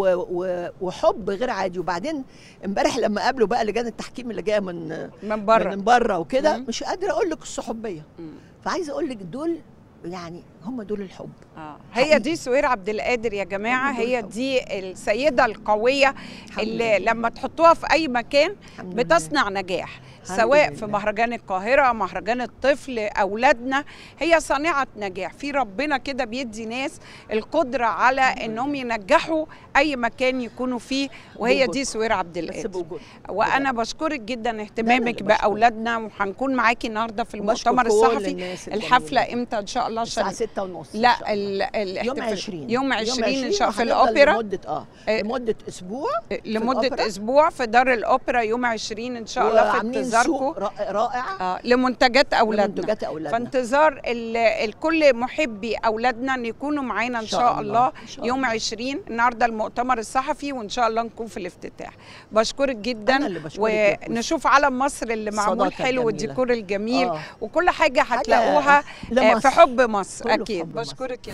وحب غير عادي. وبعدين امبارح لما قابلوا بقى لجان التحكيم اللي جايه من من بره من بره وكده، مش قادره اقول لك الصحوبيه. فعايزه اقول لك دول يعني هم دول الحب. آه. هي دي سهير عبد القادر يا جماعه، هي الحب. دي السيده القويه اللي لما تحطوها في اي مكان بتصنع نجاح، سواء في مهرجان القاهرة، مهرجان الطفل، أولادنا، هي صانعة نجاح. في ربنا كده بيدي ناس القدرة على أنهم ينجحوا أي مكان يكونوا فيه، وهي دي سهير عبد القادر. وأنا بشكرك جدا اهتمامك بأولادنا، وهنكون معاكي النهاردة في المؤتمر الصحفي. الحفلة إمتى إن شاء الله؟ الساعة ستة ونص. لا يوم عشرين يوم عشرين إن شاء الله في الأوبرا، لمدة اه لمدة أسبوع لمدة أسبوع في دار الأوبرا يوم عشرين إن شاء الله. في سوق رائعه آه لمنتجات اولادنا. لمنتجات اولادنا. فانتظار الكل محبي اولادنا ان يكونوا معانا ان شاء الله, الله. يوم عشرين النهارده المؤتمر الصحفي، وان شاء الله نكون في الافتتاح. بشكرك جدا، ونشوف علم مصر اللي معمول حلو والديكور الجميل. آه. وكل حاجه هتلاقوها آه في حب مصر. اكيد. بشكرك يا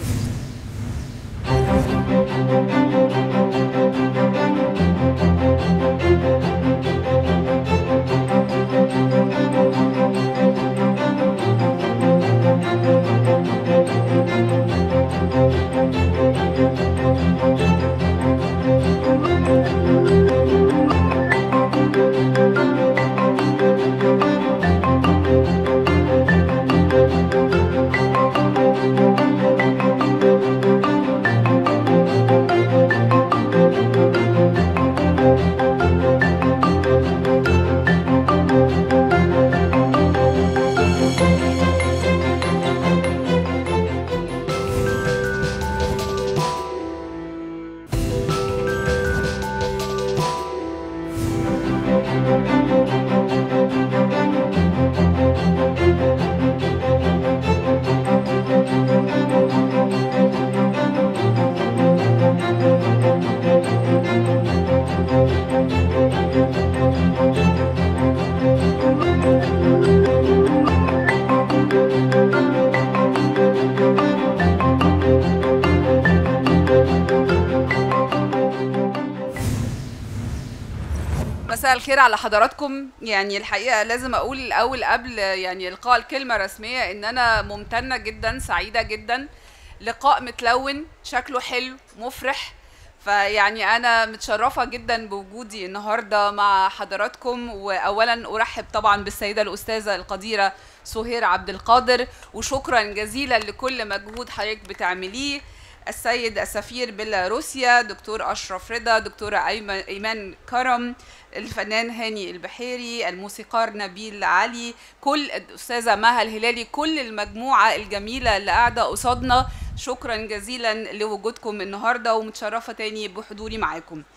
مساء الخير على حضراتكم. يعني الحقيقه لازم اقول الاول قبل يعني القاء الكلمه رسميه ان انا ممتنه جدا، سعيده جدا. لقاء متلون، شكله حلو مفرح، فيعني انا متشرفه جدا بوجودي النهارده مع حضراتكم. واولا ارحب طبعا بالسيده الاستاذه القديره سهير عبد القادر، وشكرا جزيلا لكل مجهود حضرتك بتعمليه. السيد السفير بيلاروسيا دكتور اشرف رضا، دكتوره ايمان كرم، الفنان هاني البحيري، الموسيقار نبيل علي، كل الاستاذه مها الهلالي، كل المجموعه الجميله اللي قاعده قصادنا، شكرا جزيلا لوجودكم النهارده، ومتشرفه تاني بحضوري معاكم.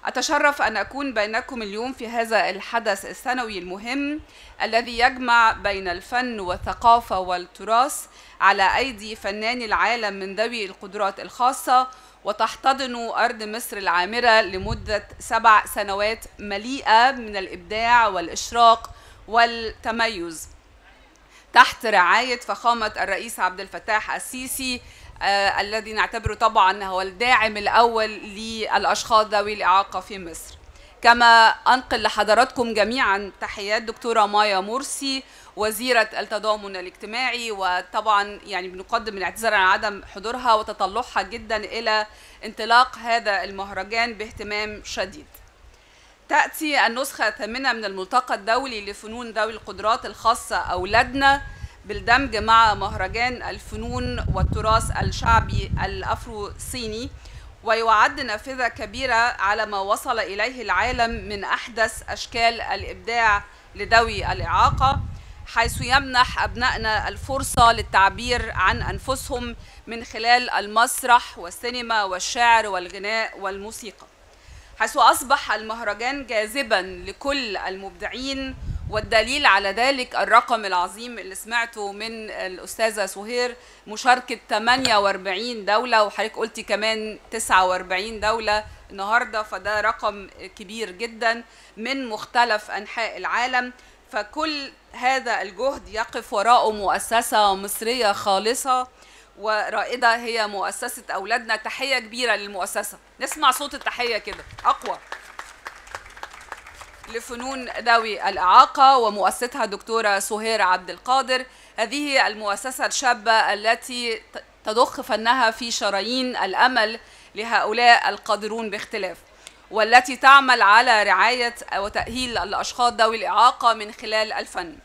أتشرف أن أكون بينكم اليوم في هذا الحدث السنوي المهم الذي يجمع بين الفن والثقافة والتراث على أيدي فناني العالم من ذوي القدرات الخاصة، وتحتضن أرض مصر العامرة لمدة سبع سنوات مليئة من الإبداع والإشراق والتميز تحت رعاية فخامة الرئيس عبد الفتاح السيسي، آه الذي نعتبره طبعا هو الداعم الأول للأشخاص ذوي الإعاقة في مصر. كما أنقل لحضراتكم جميعا تحيات دكتورة مايا مرسي وزيرة التضامن الاجتماعي، وطبعا يعني بنقدم الاعتذار عن عدم حضورها وتطلعها جدا إلى انطلاق هذا المهرجان باهتمام شديد. تأتي النسخة الثامنة من الملتقى الدولي لفنون ذوي القدرات الخاصة أولادنا بالدمج مع مهرجان الفنون والتراث الشعبي الأفرو صيني، ويعد نافذة كبيرة على ما وصل إليه العالم من أحدث أشكال الإبداع لذوي الإعاقة، حيث يمنح أبنائنا الفرصة للتعبير عن أنفسهم من خلال المسرح والسينما والشعر والغناء والموسيقى، حيث أصبح المهرجان جاذباً لكل المبدعين. والدليل على ذلك الرقم العظيم اللي سمعته من الأستاذة سهير، مشاركة ثمانية وأربعين دولة، وحضرتك قلتي كمان تسعة وأربعين دولة النهاردة، فده رقم كبير جدا من مختلف أنحاء العالم. فكل هذا الجهد يقف وراءه مؤسسة مصرية خالصة ورائدة هي مؤسسة أولادنا. تحية كبيرة للمؤسسة، نسمع صوت التحية كده أقوى لفنون ذوي الإعاقة ومؤسستها دكتورة سهير عبد القادر. هذه المؤسسة الشابة التي تضخ فنها في شرايين الأمل لهؤلاء القادرون باختلاف، والتي تعمل على رعاية وتأهيل الأشخاص ذوي الإعاقة من خلال الفن.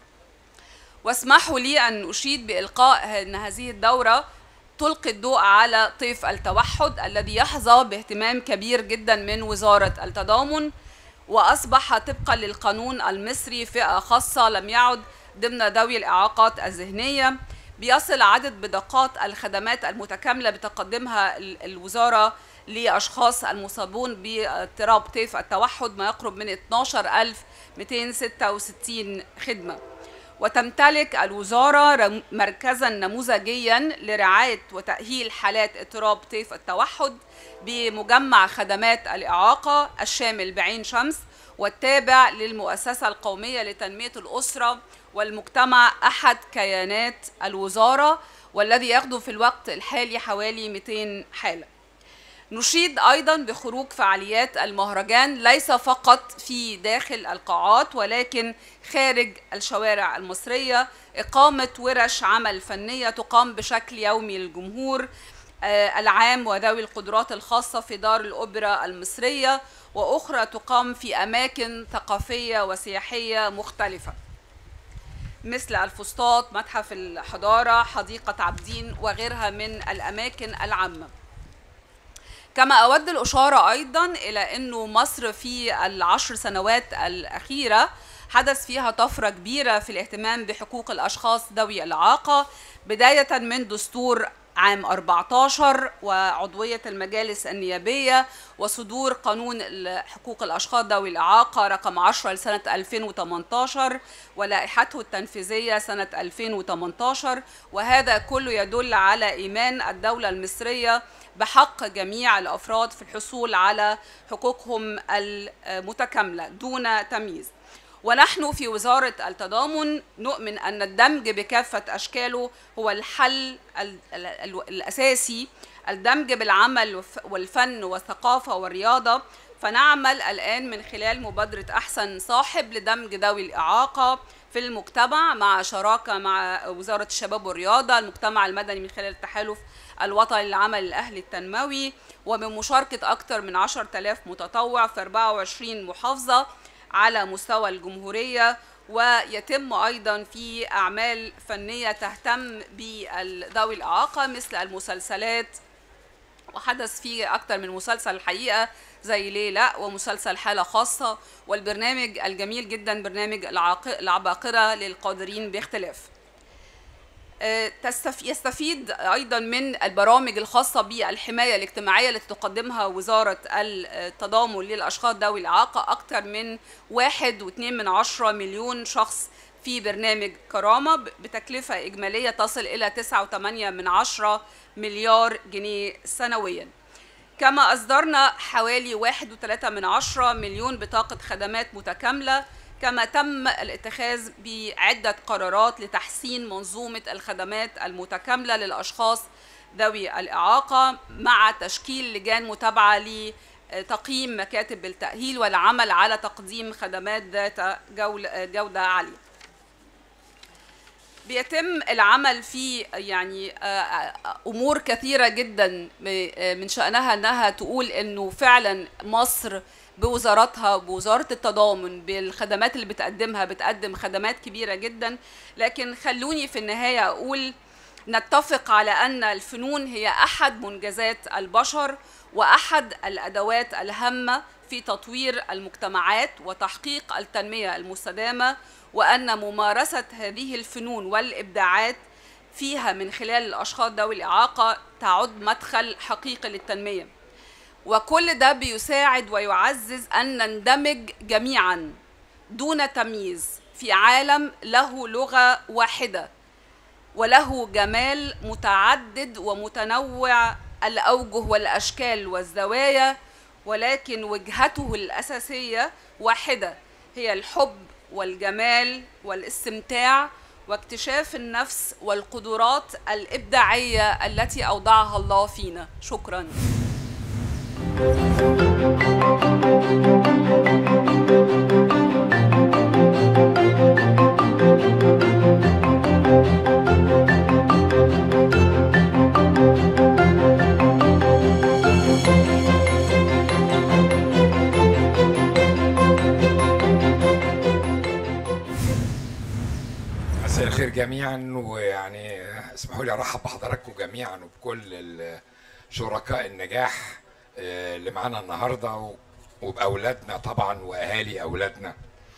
واسمحوا لي أن أشيد بإلقاء أن هذه الدورة تلقي الضوء على طيف التوحد الذي يحظى باهتمام كبير جدا من وزارة التضامن، وأصبح طبقا للقانون المصري فئة خاصة لم يعد ضمن ذوي الإعاقات الذهنية. بيصل عدد بطاقات الخدمات المتكاملة بتقدمها الوزارة لأشخاص المصابون باضطراب طيف التوحد ما يقرب من اثناشر ألف ومئتين وستة وستين خدمة. وتمتلك الوزارة مركزا نموذجيا لرعاية وتأهيل حالات اضطراب طيف التوحد بمجمع خدمات الإعاقة الشامل بعين شمس، والتابع للمؤسسة القومية لتنمية الأسرة والمجتمع، أحد كيانات الوزارة، والذي يخدم في الوقت الحالي حوالي مئتين حالة. نشيد أيضا بخروج فعاليات المهرجان ليس فقط في داخل القاعات ولكن خارج الشوارع المصرية، إقامة ورش عمل فنية تقام بشكل يومي للجمهور العام وذوي القدرات الخاصة في دار الأوبرا المصرية، وأخرى تقام في أماكن ثقافية وسياحية مختلفة مثل الفسطاط، متحف الحضارة، حديقة عابدين وغيرها من الأماكن العامة. كما أود الإشارة أيضا إلى أنه مصر في العشر سنوات الأخيرة حدث فيها طفرة كبيرة في الاهتمام بحقوق الأشخاص ذوي الإعاقة، بداية من دستور عام أربعة عشر وعضوية المجالس النيابية وصدور قانون حقوق الأشخاص ذوي الإعاقة رقم عشرة لسنة ألفين وثمانية عشر ولائحته التنفيذية سنة ألفين وثمانية عشر. وهذا كله يدل على إيمان الدولة المصرية بحق جميع الأفراد في الحصول على حقوقهم المتكاملة دون تمييز. ونحن في وزارة التضامن نؤمن أن الدمج بكافة أشكاله هو الحل الأساسي، الدمج بالعمل والفن والثقافة والرياضة. فنعمل الآن من خلال مبادرة أحسن صاحب لدمج ذوي الإعاقة في المجتمع مع شراكة مع وزارة الشباب والرياضة، المجتمع المدني من خلال التحالف الوطني للعمل الأهلي التنموي، وبمشاركة أكثر من عشرة آلاف متطوع في أربعة وعشرين محافظة على مستوى الجمهورية. ويتم أيضا في أعمال فنية تهتم بذوي الإعاقة مثل المسلسلات، وحدث فيه أكثر من مسلسل الحقيقة زي ليه لا ومسلسل حالة خاصة، والبرنامج الجميل جدا برنامج العباقرة للقادرين باختلاف. يستفيد أيضا من البرامج الخاصة بالحماية الاجتماعية التي تقدمها وزارة التضامن للأشخاص ذوي الإعاقة. أكثر من واحد واثنين من عشرة مليون شخص في برنامج كرامة بتكلفة إجمالية تصل إلى تسعة وثمانية من عشرة مليار جنيه سنويا. كما أصدرنا حوالي واحد وثلاثة من عشرة مليون بطاقة خدمات متكاملة. كما تم الاتخاذ بعدة قرارات لتحسين منظومة الخدمات المتكاملة للأشخاص ذوي الإعاقة مع تشكيل لجان متابعة لتقييم مكاتب التأهيل والعمل على تقديم خدمات ذات جودة عالية. بيتم العمل في يعني أمور كثيرة جدا من شأنها أنها تقول أنه فعلا مصر بوزاراتها بوزارة التضامن بالخدمات اللي بتقدمها بتقدم خدمات كبيرة جدا. لكن خلوني في النهاية أقول نتفق على أن الفنون هي أحد منجزات البشر وأحد الأدوات الهامة في تطوير المجتمعات وتحقيق التنمية المستدامة، وأن ممارسة هذه الفنون والإبداعات فيها من خلال الأشخاص ذوي الإعاقة تعد مدخل حقيقي للتنمية. وكل ده بيساعد ويعزز أن نندمج جميعا دون تمييز في عالم له لغة واحدة وله جمال متعدد ومتنوع الأوجه والأشكال والزوايا، ولكن وجهته الأساسية واحدة، هي الحب والجمال والاستمتاع واكتشاف النفس والقدرات الإبداعية التي أودعها الله فينا. شكراً. مساء الخير جميعا، ويعني اسمحوا لي ارحب بحضراتكم جميعا وبكل شركاء النجاح اللي معانا النهارده وباولادنا طبعا واهالي اولادنا.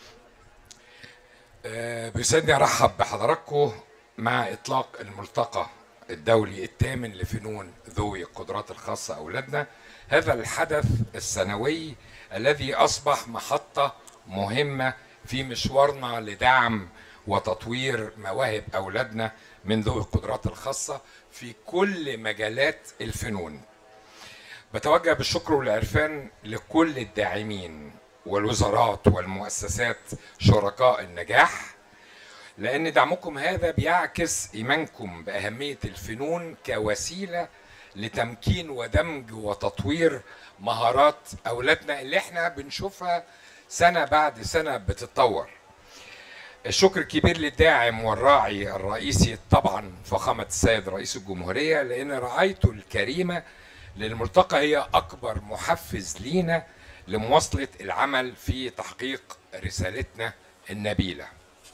بيسعدني ارحب بحضراتكم مع اطلاق الملتقى الدولي الثامن لفنون ذوي القدرات الخاصه اولادنا. هذا الحدث السنوي الذي اصبح محطه مهمه في مشوارنا لدعم وتطوير مواهب اولادنا من ذوي القدرات الخاصه في كل مجالات الفنون. بتوجه بالشكر والعرفان لكل الداعمين والوزارات والمؤسسات شركاء النجاح، لأن دعمكم هذا بيعكس إيمانكم بأهمية الفنون كوسيلة لتمكين ودمج وتطوير مهارات أولادنا اللي احنا بنشوفها سنة بعد سنة بتتطور. الشكر الكبير للداعم والراعي الرئيسي طبعا فخامة السيد رئيس الجمهورية، لأن رعايته الكريمة للملتقى هي أكبر محفز لينا لمواصلة العمل في تحقيق رسالتنا النبيلة.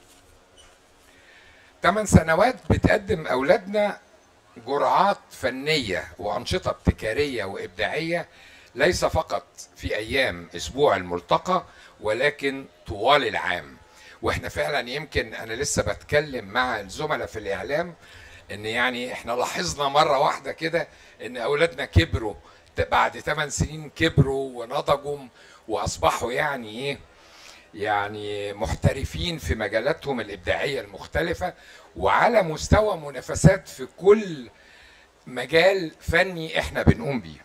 ثمان سنوات بتقدم أولادنا جرعات فنية وأنشطة ابتكارية وإبداعية، ليس فقط في أيام أسبوع الملتقى ولكن طوال العام. وإحنا فعلا يمكن أنا لسه بتكلم مع الزملاء في الإعلام إن يعني إحنا لاحظنا مرة واحدة كده إن أولادنا كبروا بعد ثمان سنين، كبروا ونضجوا وأصبحوا يعني إيه يعني محترفين في مجالاتهم الإبداعية المختلفة وعلى مستوى منافسات في كل مجال فني إحنا بنقوم بيه.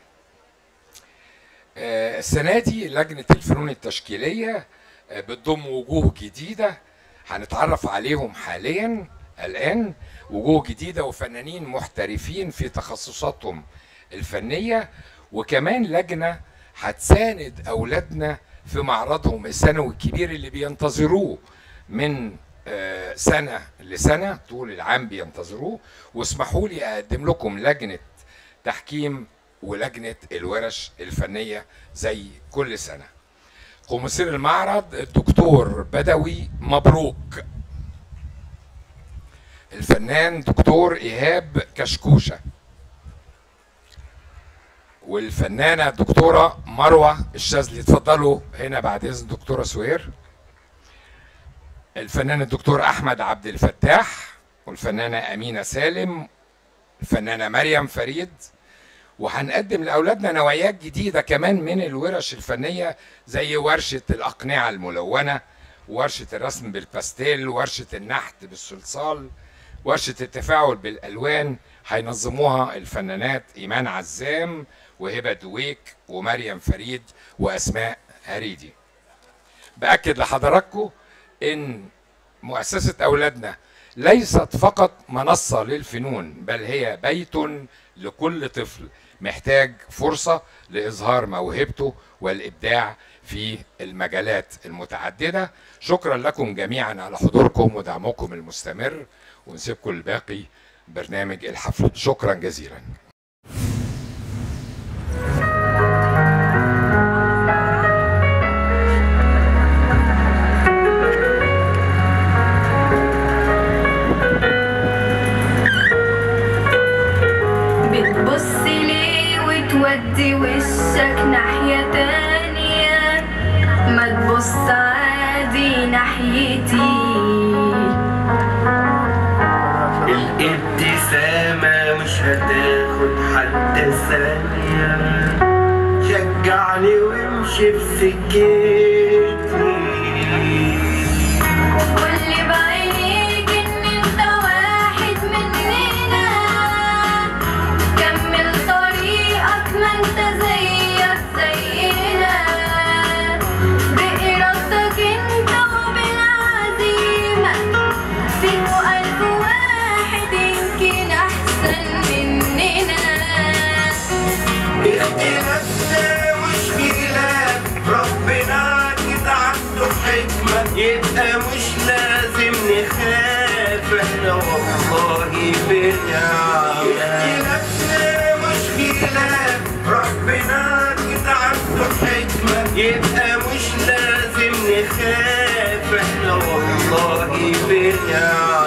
السنة دي لجنة الفنون التشكيلية بتضم وجوه جديدة هنتعرف عليهم حاليا الآن، وجوه جديدة وفنانين محترفين في تخصصاتهم الفنية، وكمان لجنة هتساند أولادنا في معرضهم السنوي الكبير اللي بينتظروه من سنة لسنة، طول العام بينتظروه. واسمحوا لي أقدم لكم لجنة تحكيم ولجنة الورش الفنية زي كل سنة. قمصير المعرض الدكتور بدوي مبروك، الفنان دكتور إيهاب كشكوشة، والفنانة الدكتورة مروة الشاذلي. اتفضلوا هنا بعد إذن دكتورة سهير. الفنان الدكتور أحمد عبد الفتاح، والفنانة أمينة سالم، الفنانة مريم فريد. وهنقدم لأولادنا نوعيات جديدة كمان من الورش الفنية زي ورشة الأقنعة الملونة، ورشة الرسم بالباستيل، ورشة النحت بالصلصال، ورشة التفاعل بالألوان. هينظموها الفنانات إيمان عزام وهبة دويك ومريم فريد وأسماء هريدي. بأكد لحضراتكم إن مؤسسة أولادنا ليست فقط منصة للفنون، بل هي بيت لكل طفل محتاج فرصة لإظهار موهبته والإبداع في المجالات المتعددة. شكرا لكم جميعا على حضوركم ودعمكم المستمر، ونسيبكم الباقي برنامج الحفل. شكرا جزيلا. ودي وشك ناحية تانية، ما تبص عادي ناحيتي. الابتسامة مش هتاخد حتى ثانية، شجعني وامشي في سكتي. واللي بعينيك ان انت واحد مننا، كمل طريقك ما انت زيك زينا، بإرادتك انت وبالعزيمة، فيكوا ألف واحد يمكن أحسن مننا. اختلافنا مش خلاف، ربنا كده عنده حكمة، يبقى مش لازم نخاف، احنا والله بنعمة. اختلافنا مش خلاف، ربنا كده عنده حكمة، يبقى مش لازم نخاف، احنا والله بنعمة.